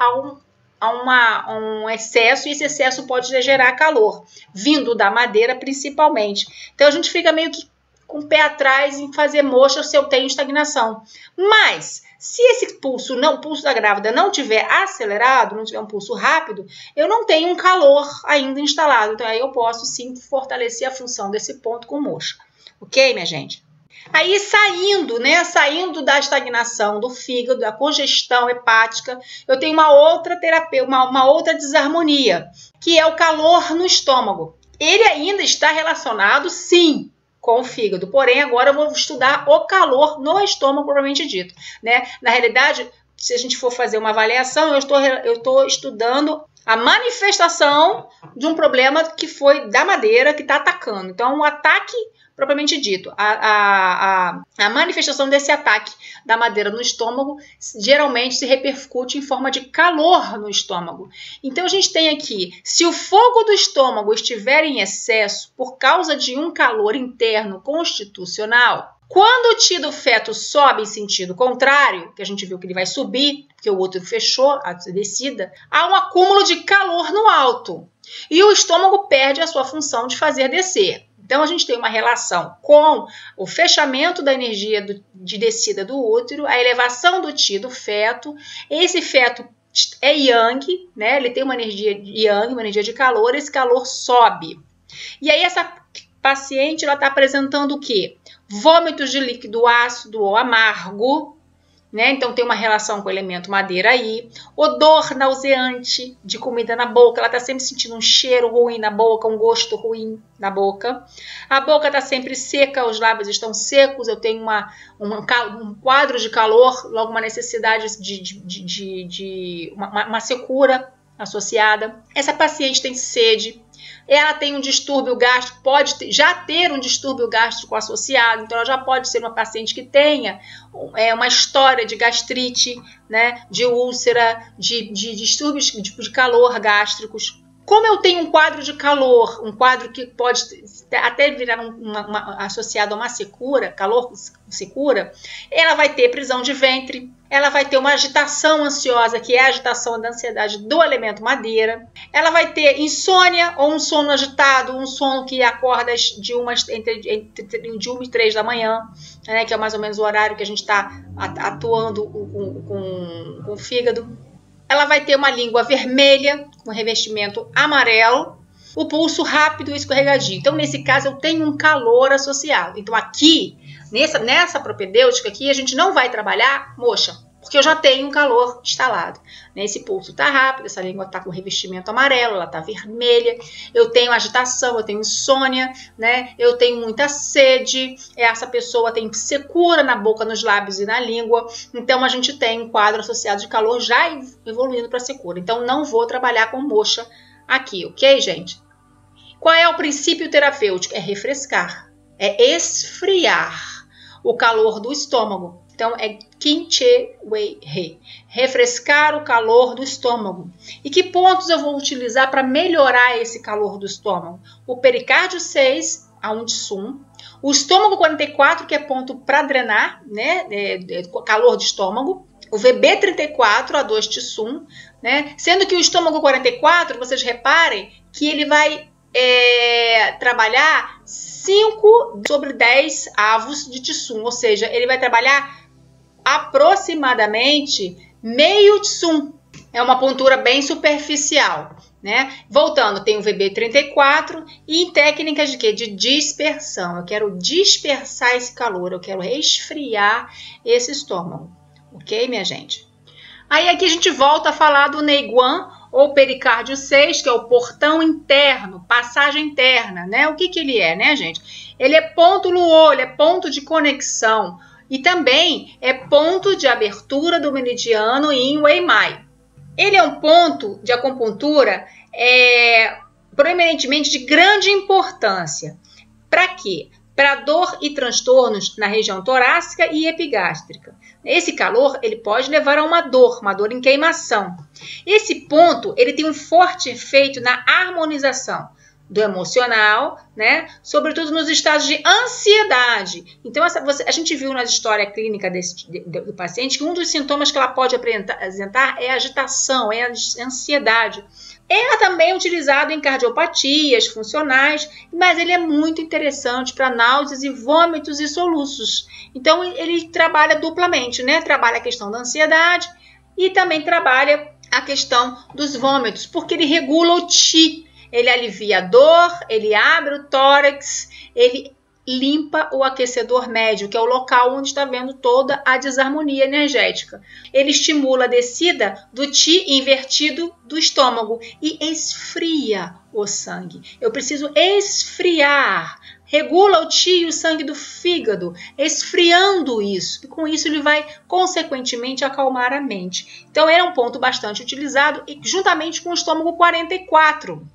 a um excesso, e esse excesso pode gerar calor, vindo da madeira principalmente. Então, a gente fica meio que com o pé atrás em fazer moxa se eu tenho estagnação. Mas se esse pulso da grávida não tiver acelerado, não tiver um pulso rápido, eu não tenho um calor ainda instalado. Então, aí eu posso sim fortalecer a função desse ponto com moxa. Ok, minha gente? Aí saindo da estagnação do fígado, da congestão hepática, eu tenho uma outra terapia, uma outra desarmonia, que é o calor no estômago. Ele ainda está relacionado, sim, com o fígado. Porém, agora eu vou estudar o calor no estômago, propriamente dito, né? Na realidade, se a gente for fazer uma avaliação, eu estou estudando a manifestação de um problema que foi da madeira que está atacando. Então, o ataque propriamente dito, a manifestação desse ataque da madeira no estômago geralmente se repercute em forma de calor no estômago. Então, a gente tem aqui, se o fogo do estômago estiver em excesso por causa de um calor interno constitucional, quando o Ti do feto sobe em sentido contrário, que a gente viu que ele vai subir, porque o útero fechou a descida, há um acúmulo de calor no alto e o estômago perde a sua função de fazer descer. Então, a gente tem uma relação com o fechamento da energia de descida do útero, a elevação do Ti do feto. Esse feto é yang, né? Ele tem uma energia yang, uma energia de calor, esse calor sobe. E aí, essa paciente está apresentando o quê? Vômitos de líquido ácido ou amargo, né? Então, tem uma relação com o elemento madeira aí. Odor nauseante de comida na boca. Ela está sempre sentindo um cheiro ruim na boca, um gosto ruim na boca. A boca está sempre seca, os lábios estão secos. Eu tenho um quadro de calor, logo uma necessidade de uma secura associada. Essa paciente tem sede. Ela tem um distúrbio gástrico, pode já ter um distúrbio gástrico associado, então ela já pode ser uma paciente que tenha uma história de gastrite, né, de úlcera, de distúrbios de calor gástricos. Como eu tenho um quadro de calor, um quadro que pode até virar associado a uma secura, calor secura, ela vai ter prisão de ventre, ela vai ter uma agitação ansiosa, que é a agitação da ansiedade do elemento madeira, ela vai ter insônia ou um sono agitado, um sono que acorda de 1 e 3 da manhã, né, que é mais ou menos o horário que a gente está atuando com o fígado. Ela vai ter uma língua vermelha, com revestimento amarelo, o pulso rápido e escorregadio. Então, nesse caso, eu tenho um calor associado. Então, aqui, nessa propedêutica aqui, a gente não vai trabalhar moxa, porque eu já tenho um calor instalado. Esse pulso está rápido, essa língua está com revestimento amarelo, ela está vermelha, eu tenho agitação, eu tenho insônia, né? Eu tenho muita sede, essa pessoa tem secura na boca, nos lábios e na língua. Então, a gente tem um quadro associado de calor já evoluindo para secura. Então, não vou trabalhar com moxa aqui, ok, gente? Qual é o princípio terapêutico? É refrescar, é esfriar o calor do estômago. Então, é Kinche Wei He, refrescar o calor do estômago. E que pontos eu vou utilizar para melhorar esse calor do estômago? O pericárdio 6, a 1 de Sun. O estômago 44, que é ponto para drenar, né, calor de estômago. O VB 34, a 2 de Sun, né? Sendo que o estômago 44, vocês reparem que ele vai trabalhar 5 sobre 10 avos de Tsum, ou seja, ele vai trabalhar aproximadamente meio Tsum. É uma pontura bem superficial, né? Voltando, tem o VB34 e em técnicas de quê? De dispersão. Eu quero dispersar esse calor, eu quero resfriar esse estômago. Ok, minha gente? Aí aqui a gente volta a falar do Neiguan, ou pericárdio 6, que é o portão interno, passagem interna, né? O que ele é, né, gente? Ele é ponto no olho, é ponto de conexão e também é ponto de abertura do meridiano em Weimai. Ele é um ponto de acupuntura proeminentemente de grande importância. Para quê? Para dor e transtornos na região torácica e epigástrica. Esse calor ele pode levar a uma dor em queimação. Esse ponto ele tem um forte efeito na harmonização do emocional, né? Sobretudo nos estados de ansiedade. Então, a gente viu na história clínica do paciente que um dos sintomas que ela pode apresentar é agitação, é a ansiedade. É também utilizado em cardiopatias funcionais, mas ele é muito interessante para náuseas e vômitos e soluços. Então, ele trabalha duplamente, né? Trabalha a questão da ansiedade e também trabalha a questão dos vômitos, porque ele regula o Qi. Ele alivia a dor, ele abre o tórax, ele limpa o aquecedor médio, que é o local onde está vendo toda a desarmonia energética. Ele estimula a descida do Qi invertido do estômago e esfria o sangue. Eu preciso esfriar. Regula o Qi e o sangue do fígado, esfriando isso. E com isso ele vai, consequentemente, acalmar a mente. Então, é um ponto bastante utilizado, e juntamente com o estômago 44.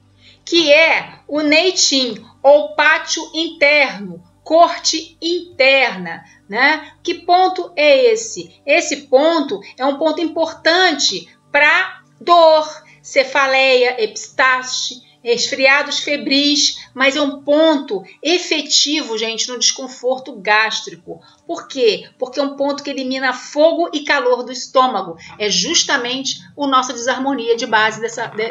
Que é o Neitin, ou pátio interno, corte interna, né? Que ponto é esse? Esse ponto é um ponto importante para dor, cefaleia, epistaxe, resfriados febris, mas é um ponto efetivo, gente, no desconforto gástrico. Por quê? Porque é um ponto que elimina fogo e calor do estômago. É justamente a nossa desarmonia de base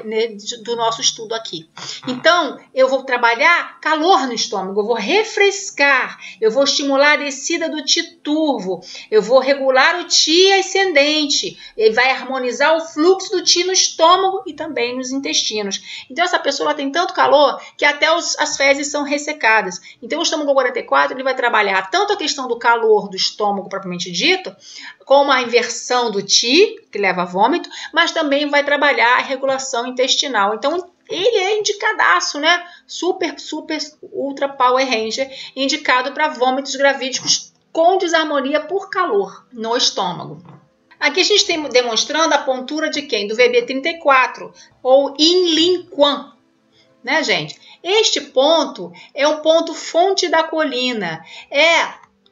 do nosso estudo aqui. Então, eu vou trabalhar calor no estômago, eu vou refrescar, eu vou estimular a descida do Qi turvo, eu vou regular o Qi ascendente, ele vai harmonizar o fluxo do Qi no estômago e também nos intestinos. Então, essa pessoa ela tem tanto calor que até as fezes são ressecadas. Então, o estômago 44 ele vai trabalhar tanto a questão do calor do estômago propriamente dito, como a inversão do Qi, que leva a vômito, mas também vai trabalhar a regulação intestinal. Então, ele é indicadaço, né? Super, ultra power ranger, indicado para vômitos gravídicos com desarmonia por calor no estômago. Aqui a gente tem demonstrando a pontura de quem? Do VB34, ou Yin Lin Quan. Né, gente? Este ponto é o ponto fonte da colina. É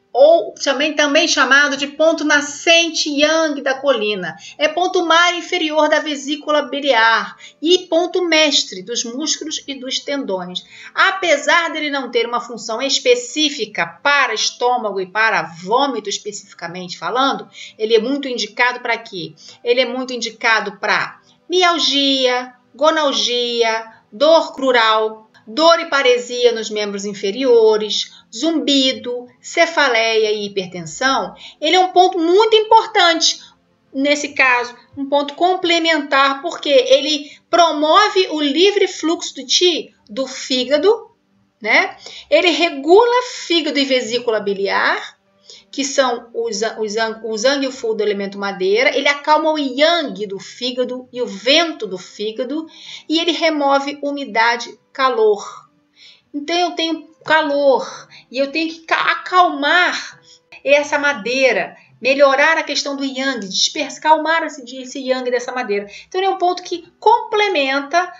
ou também chamado de ponto nascente yang da colina. É ponto mar inferior da vesícula biliar e ponto mestre dos músculos e dos tendões. Apesar dele não ter uma função específica para estômago e para vômito especificamente falando, ele é muito indicado para quê? Ele é muito indicado para mialgia, gonalgia, dor crural, dor e paresia nos membros inferiores, zumbido, cefaleia e hipertensão. Ele é um ponto muito importante, nesse caso, um ponto complementar, porque ele promove o livre fluxo do qi do fígado, né? Ele regula fígado e vesícula biliar, que são o zang e o fu do elemento madeira. Ele acalma o yang do fígado e o vento do fígado, e ele remove umidade, calor. Então eu tenho calor e eu tenho que acalmar essa madeira, melhorar a questão do yang, calmar esse yang dessa madeira. Então ele é um ponto que complementa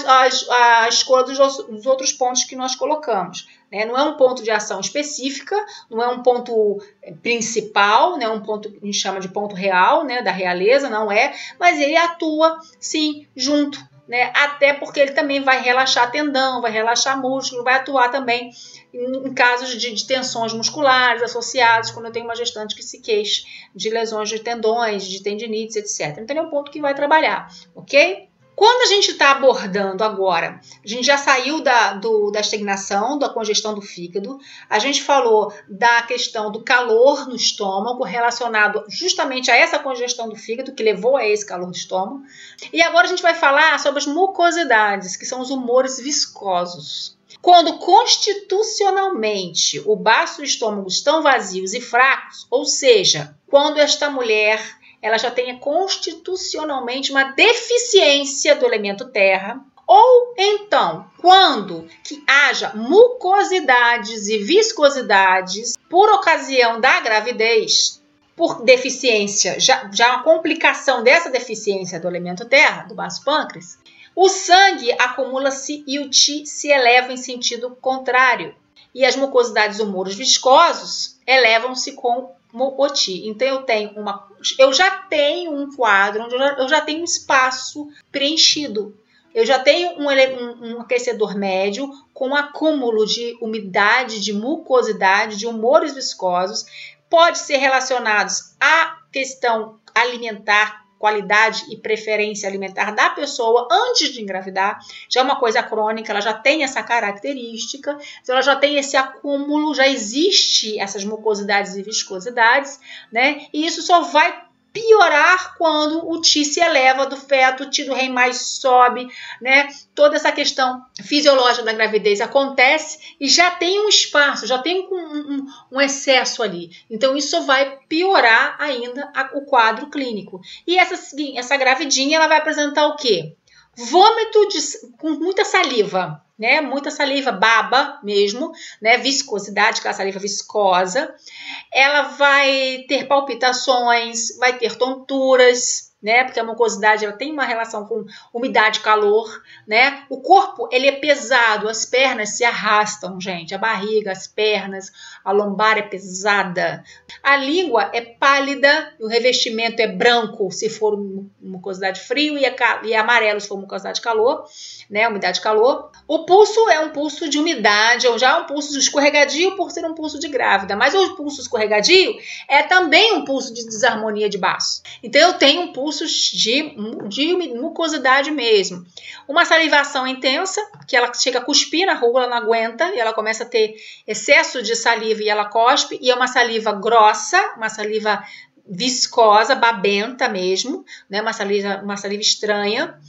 a escolha dos outros pontos que nós colocamos. Não é um ponto de ação específica, não é um ponto principal, né? Um ponto que a gente chama de ponto real, né? Da realeza, não é, mas ele atua sim junto, né? Até porque ele também vai relaxar tendão, vai relaxar músculo, vai atuar também em casos de tensões musculares associadas, quando eu tenho uma gestante que se queixa de lesões de tendões, de tendinites, etc. Então ele é um ponto que vai trabalhar, ok? Quando a gente está abordando agora, a gente já saiu da estagnação, da congestão do fígado, a gente falou da questão do calor no estômago, relacionado justamente a essa congestão do fígado, que levou a esse calor do estômago. E agora a gente vai falar sobre as mucosidades, que são os humores viscosos. Quando constitucionalmente o baço e o estômago estão vazios e fracos, ou seja, quando esta mulher ela já tenha constitucionalmente uma deficiência do elemento terra, ou então, quando que haja mucosidades e viscosidades por ocasião da gravidez, por deficiência, já uma complicação dessa deficiência do elemento terra, do baço pâncreas, o sangue acumula-se e o qi se eleva em sentido contrário, e as mucosidades humoros viscosos elevam-se com o qi. Então eu já tenho um quadro onde eu já tenho um espaço preenchido. Eu já tenho um aquecedor médio com acúmulo de umidade, de mucosidade, de humores viscosos. Pode ser relacionados à questão alimentar, qualidade e preferência alimentar da pessoa antes de engravidar. Já é uma coisa crônica, ela já tem essa característica, então ela já tem esse acúmulo, já existe essas mucosidades e viscosidades, né? E isso só vai piorar quando o qi se eleva do feto, o qi do rei mais sobe, né? Toda essa questão fisiológica da gravidez acontece e já tem um espaço, já tem um excesso ali. Então isso só vai piorar ainda o quadro clínico. E essa gravidinha ela vai apresentar o quê? Vômito com muita saliva, né? Muita saliva, baba mesmo, né? Viscosidade, aquela saliva viscosa. Ela vai ter palpitações, vai ter tonturas, né? Porque a mucosidade ela tem uma relação com umidade e calor, né? O corpo ele é pesado, as pernas se arrastam, gente. A barriga, as pernas, a lombar é pesada. A língua é pálida, o revestimento é branco se for mucosidade frio e amarelo se for mucosidade de calor, né? Umidade e calor. O pulso é um pulso de umidade, ou já é um pulso escorregadio por ser um pulso de grávida, mas o pulso escorregadio é também um pulso de desarmonia de baço. Então eu tenho um pulso de mucosidade mesmo. Uma salivação intensa, que ela chega a cuspir na rua, ela não aguenta, e ela começa a ter excesso de saliva e ela cospe, e é uma saliva grossa, uma saliva viscosa, babenta mesmo, né? Uma saliva estranha.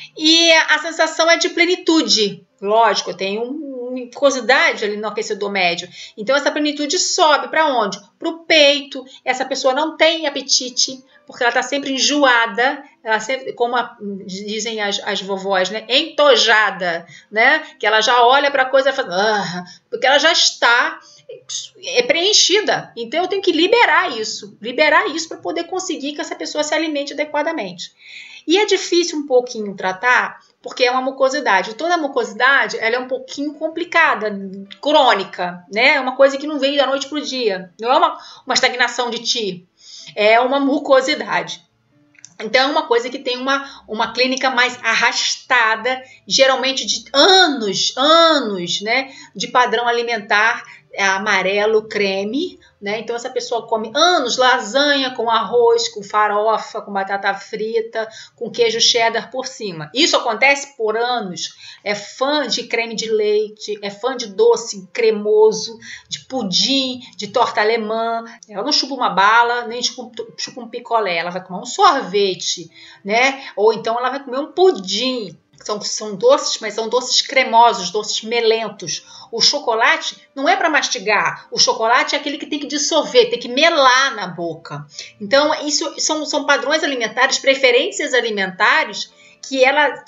E a sensação é de plenitude. Lógico, eu tenho uma mucosidade ali no aquecedor médio. Então, essa plenitude sobe para onde? Para o peito. Essa pessoa não tem apetite, porque ela está sempre enjoada, ela sempre, como dizem as vovós, né? Entojada, né? Que ela já olha para a coisa e fala, porque ela já está preenchida. Então, eu tenho que liberar isso para poder conseguir que essa pessoa se alimente adequadamente. E é difícil um pouquinho tratar, porque é uma mucosidade. Toda mucosidade, ela é um pouquinho complicada, crônica, né? É uma coisa que não veio da noite para o dia. Não é uma estagnação de ti, é uma mucosidade. Então, é uma coisa que tem uma clínica mais arrastada, geralmente de anos, né, de padrão alimentar amarelo creme, né? Então, essa pessoa come anos lasanha com arroz, com farofa, com batata frita, com queijo cheddar por cima. Isso acontece por anos. É fã de creme de leite, é fã de doce cremoso, de pudim, de torta alemã. Ela não chupa uma bala, nem chupa um picolé. Ela vai comer um sorvete, né? Ou então ela vai comer um pudim. São doces, mas são doces cremosos, doces melentos. O chocolate não é para mastigar. O chocolate é aquele que tem que dissolver, tem que melar na boca. Então, isso são padrões alimentares, preferências alimentares que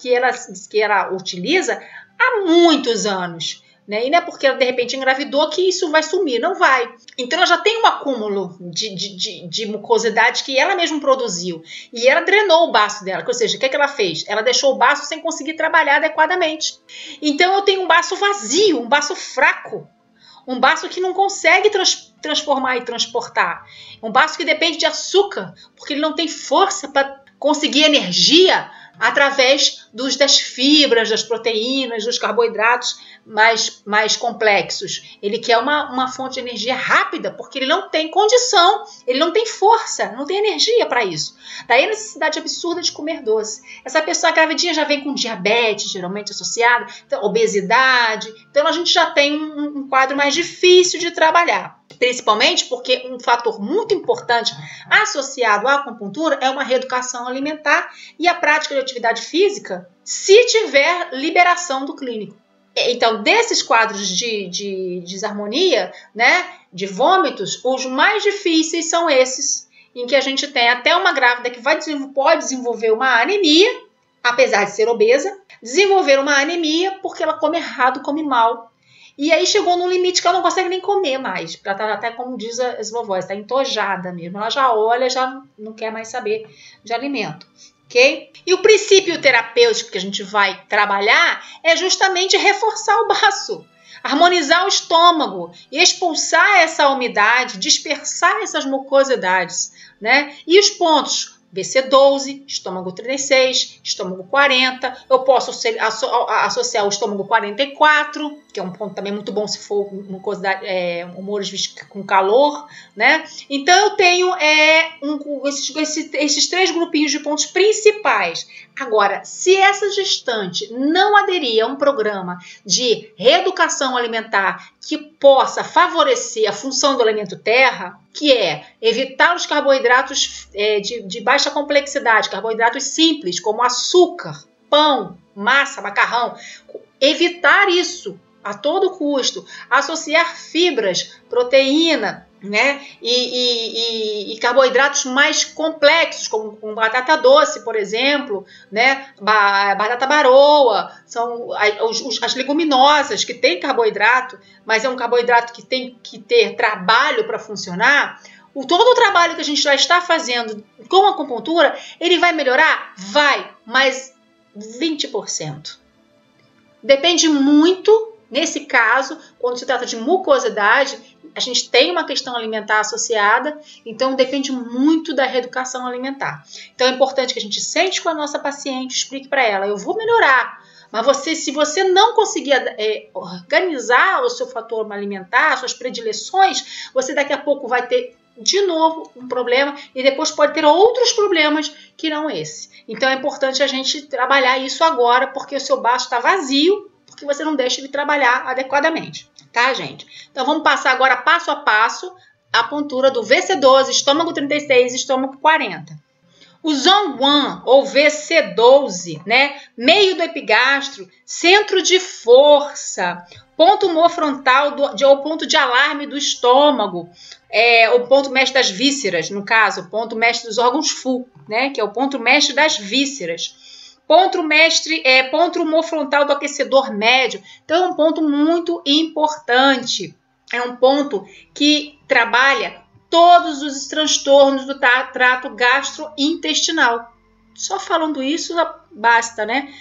ela utiliza há muitos anos. Né? E não é porque ela de repente engravidou que isso vai sumir, não vai. Então ela já tem um acúmulo de mucosidade que ela mesma produziu. E ela drenou o baço dela, ou seja, o que ela fez? Ela deixou o baço sem conseguir trabalhar adequadamente. Então eu tenho um baço vazio, um baço fraco, um baço que não consegue transformar e transportar. Um baço que depende de açúcar, porque ele não tem força para conseguir energia através das fibras, das proteínas, dos carboidratos mais complexos. Ele quer uma fonte de energia rápida, porque ele não tem condição, ele não tem força, não tem energia para isso. Daí a necessidade absurda de comer doce. Essa pessoa gravidinha já vem com diabetes, geralmente associada, então, obesidade. Então a gente já tem um quadro mais difícil de trabalhar. Principalmente porque um fator muito importante associado à acupuntura é uma reeducação alimentar e a prática de atividade física, se tiver liberação do clínico. Então, desses quadros de desarmonia, né, de vômitos, os mais difíceis são esses, em que a gente tem até uma grávida que pode desenvolver uma anemia, apesar de ser obesa, desenvolver uma anemia porque ela come errado, come mal. E aí chegou num limite que ela não consegue nem comer mais. Ela tá até, como diz as vovós, está entojada mesmo. Ela já olha, já não quer mais saber de alimento. Ok? E o princípio terapêutico que a gente vai trabalhar é justamente reforçar o baço, harmonizar o estômago e expulsar essa umidade, dispersar essas mucosidades, né? E os pontos BC12, estômago 36, estômago 40. Eu posso associar o estômago 44, que é um ponto também muito bom se for mucosidade, humores com calor, né? Então eu tenho esses 3 grupinhos de pontos principais. Agora, se essa gestante não aderir a um programa de reeducação alimentar que possa favorecer a função do elemento terra, que é evitar os carboidratos de baixa complexidade, carboidratos simples, como açúcar, pão, massa, macarrão, evitar isso a todo custo, associar fibras, proteína, né? E carboidratos mais complexos, como batata doce, por exemplo, né? Batata baroa, são as leguminosas que têm carboidrato, mas é um carboidrato que tem que ter trabalho para funcionar. Todo o trabalho que a gente já está fazendo com a acupuntura, ele vai melhorar? Vai, mas 20%. Depende muito. Nesse caso, quando se trata de mucosidade, a gente tem uma questão alimentar associada, então depende muito da reeducação alimentar. Então é importante que a gente sente com a nossa paciente, explique para ela, eu vou melhorar, mas se você não conseguir organizar o seu fator alimentar, suas predileções, você daqui a pouco vai ter de novo um problema e depois pode ter outros problemas que não esse. Então é importante a gente trabalhar isso agora, porque o seu baço está vazio, porque você não deixa ele trabalhar adequadamente, tá, gente? Então, vamos passar agora passo a passo a acupuntura do VC12, estômago 36 e estômago 40. O Zone 1, ou VC12, né? Meio do epigastro, centro de força, ponto humor-frontal ou ponto de alarme do estômago, o ponto mestre das vísceras, no caso, o ponto mestre dos órgãos Fu, né? Que é o ponto mestre das vísceras. Ponto humor-frontal do aquecedor médio. Então, é um ponto muito importante. É um ponto que trabalha todos os transtornos do trato gastrointestinal. Só falando isso, basta, né?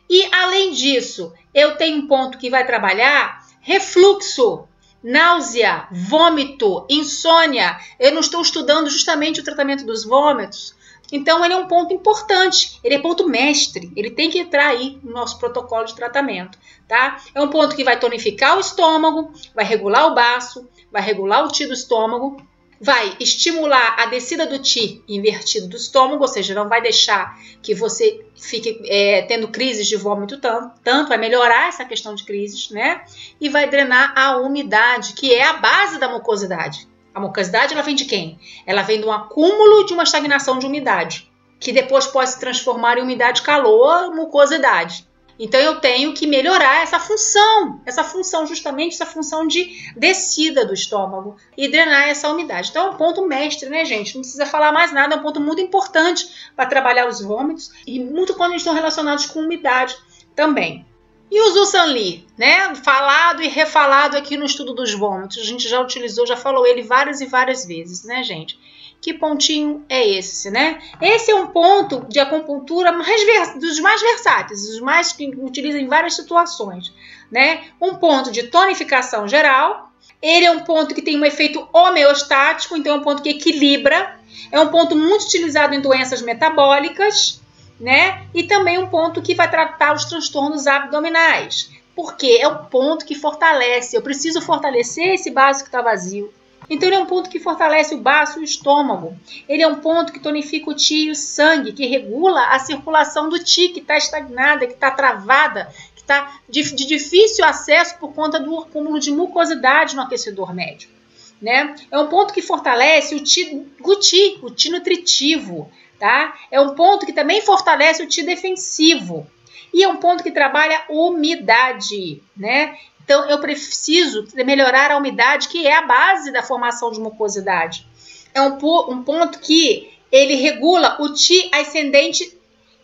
E, além disso, eu tenho um ponto que vai trabalhar refluxo, náusea, vômito, insônia. Eu não estou estudando justamente o tratamento dos vômitos. Então, ele é um ponto importante, ele é ponto mestre, ele tem que entrar aí no nosso protocolo de tratamento, tá? É um ponto que vai tonificar o estômago, vai regular o baço, vai regular o Qi do estômago, vai estimular a descida do Qi invertido do estômago, ou seja, não vai deixar que você fique tendo crises de vômito tanto, vai melhorar essa questão de crises, né? E vai drenar a umidade, que é a base da mucosidade. A mucosidade, ela vem de quem? Ela vem de um acúmulo de uma estagnação de umidade, que depois pode se transformar em umidade, calor, mucosidade. Então, eu tenho que melhorar essa função, justamente essa função de descida do estômago e drenar essa umidade. Então, é um ponto mestre, né, gente? Não precisa falar mais nada, é um ponto muito importante para trabalhar os vômitos e muito quando eles estão relacionados com umidade também. E o Zhu Sanli, né? Falado e refalado aqui no estudo dos vômitos. A gente já utilizou, já falou ele várias e várias vezes, né, gente? Que pontinho é esse, né? Esse é um ponto de acupuntura dos mais versáteis, os mais que utilizam em várias situações, né? Um ponto de tonificação geral. Ele é um ponto que tem um efeito homeostático, então é um ponto que equilibra. É um ponto muito utilizado em doenças metabólicas, né? E também um ponto que vai tratar os transtornos abdominais, porque é um ponto que fortalece. Eu preciso fortalecer esse baço que está vazio. Então, ele é um ponto que fortalece o baço e o estômago. Ele é um ponto que tonifica o Qi e o sangue, que regula a circulação do Qi, que está estagnada, que está travada, que está de difícil acesso por conta do acúmulo de mucosidade no aquecedor médio, né? É um ponto que fortalece o Qi nutritivo, tá? É um ponto que também fortalece o Qi defensivo. E é um ponto que trabalha umidade, né? Então, eu preciso melhorar a umidade, que é a base da formação de mucosidade. É um ponto que ele regula o Qi ascendente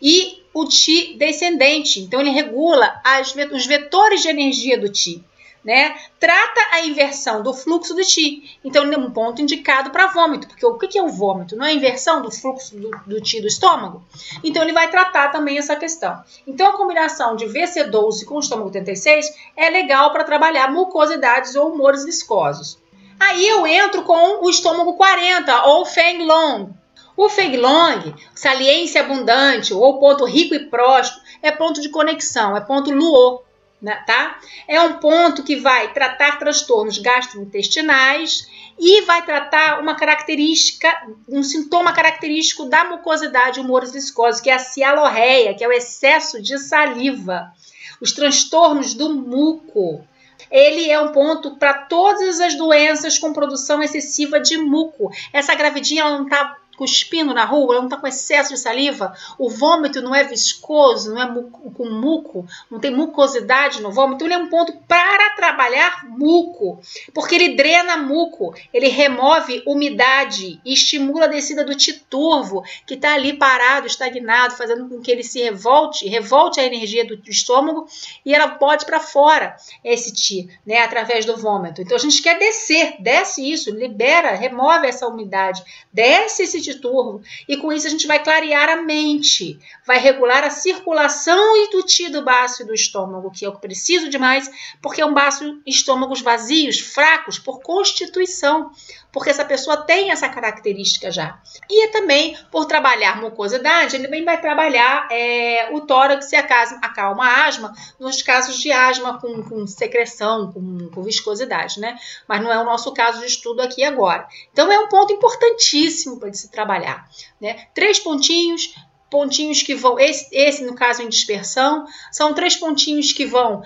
e o Qi descendente. Então, ele regula os vetores de energia do Qi, né? Trata a inversão do fluxo do Qi. Então, ele é um ponto indicado para vômito, porque o que é o vômito? Não é a inversão do fluxo do Qi do estômago? Então, ele vai tratar também essa questão. Então, a combinação de VC12 com o estômago 36 é legal para trabalhar mucosidades ou humores viscosos. Aí, eu entro com o estômago 40, ou Feng Long. O Feng Long, saliência abundante, ou ponto rico e próspero, é ponto de conexão, é ponto Luo. Tá? É um ponto que vai tratar transtornos gastrointestinais e vai tratar uma característica, um sintoma característico da mucosidade e humores viscosos, que é a cialorreia, que é o excesso de saliva, os transtornos do muco. Ele é um ponto para todas as doenças com produção excessiva de muco. Essa gravidinha, ela não está cuspindo na rua, ela não está com excesso de saliva, o vômito não é viscoso, não é com muco, não tem mucosidade no vômito, ele é um ponto para trabalhar muco, porque ele drena muco, ele remove umidade e estimula a descida do Qi turvo, que está ali parado, estagnado, fazendo com que ele se revolte a energia do estômago e ela pode para fora esse Qi, né, através do vômito. Então a gente quer desce isso, libera, remove essa umidade, desce esse turvo, e com isso a gente vai clarear a mente, vai regular a circulação e do Qi do baço e do estômago, que é o que preciso demais, porque é um baço e estômagos vazios, fracos, por constituição, porque essa pessoa tem essa característica já. E também, por trabalhar mucosidade, ele também vai trabalhar o tórax e acalma a asma, nos casos de asma com secreção, com viscosidade, né? Mas não é o nosso caso de estudo aqui agora. Então, é um ponto importantíssimo para se trabalhar, né? 3 pontinhos que vão, esse no caso em dispersão, são 3 pontinhos que vão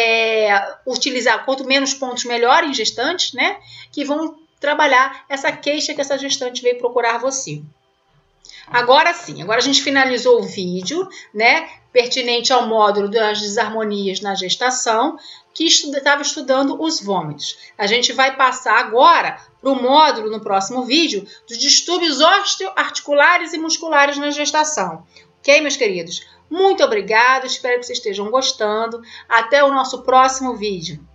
utilizar, quanto menos pontos melhor em gestantes, né? Que vão trabalhar essa queixa que essa gestante veio procurar você. Agora sim, agora a gente finalizou o vídeo, né, pertinente ao módulo das desarmonias na gestação, que estava estudando os vômitos. A gente vai passar agora para o módulo, no próximo vídeo, dos distúrbios osteoarticulares e musculares na gestação. Ok, meus queridos? Muito obrigada, espero que vocês estejam gostando. Até o nosso próximo vídeo.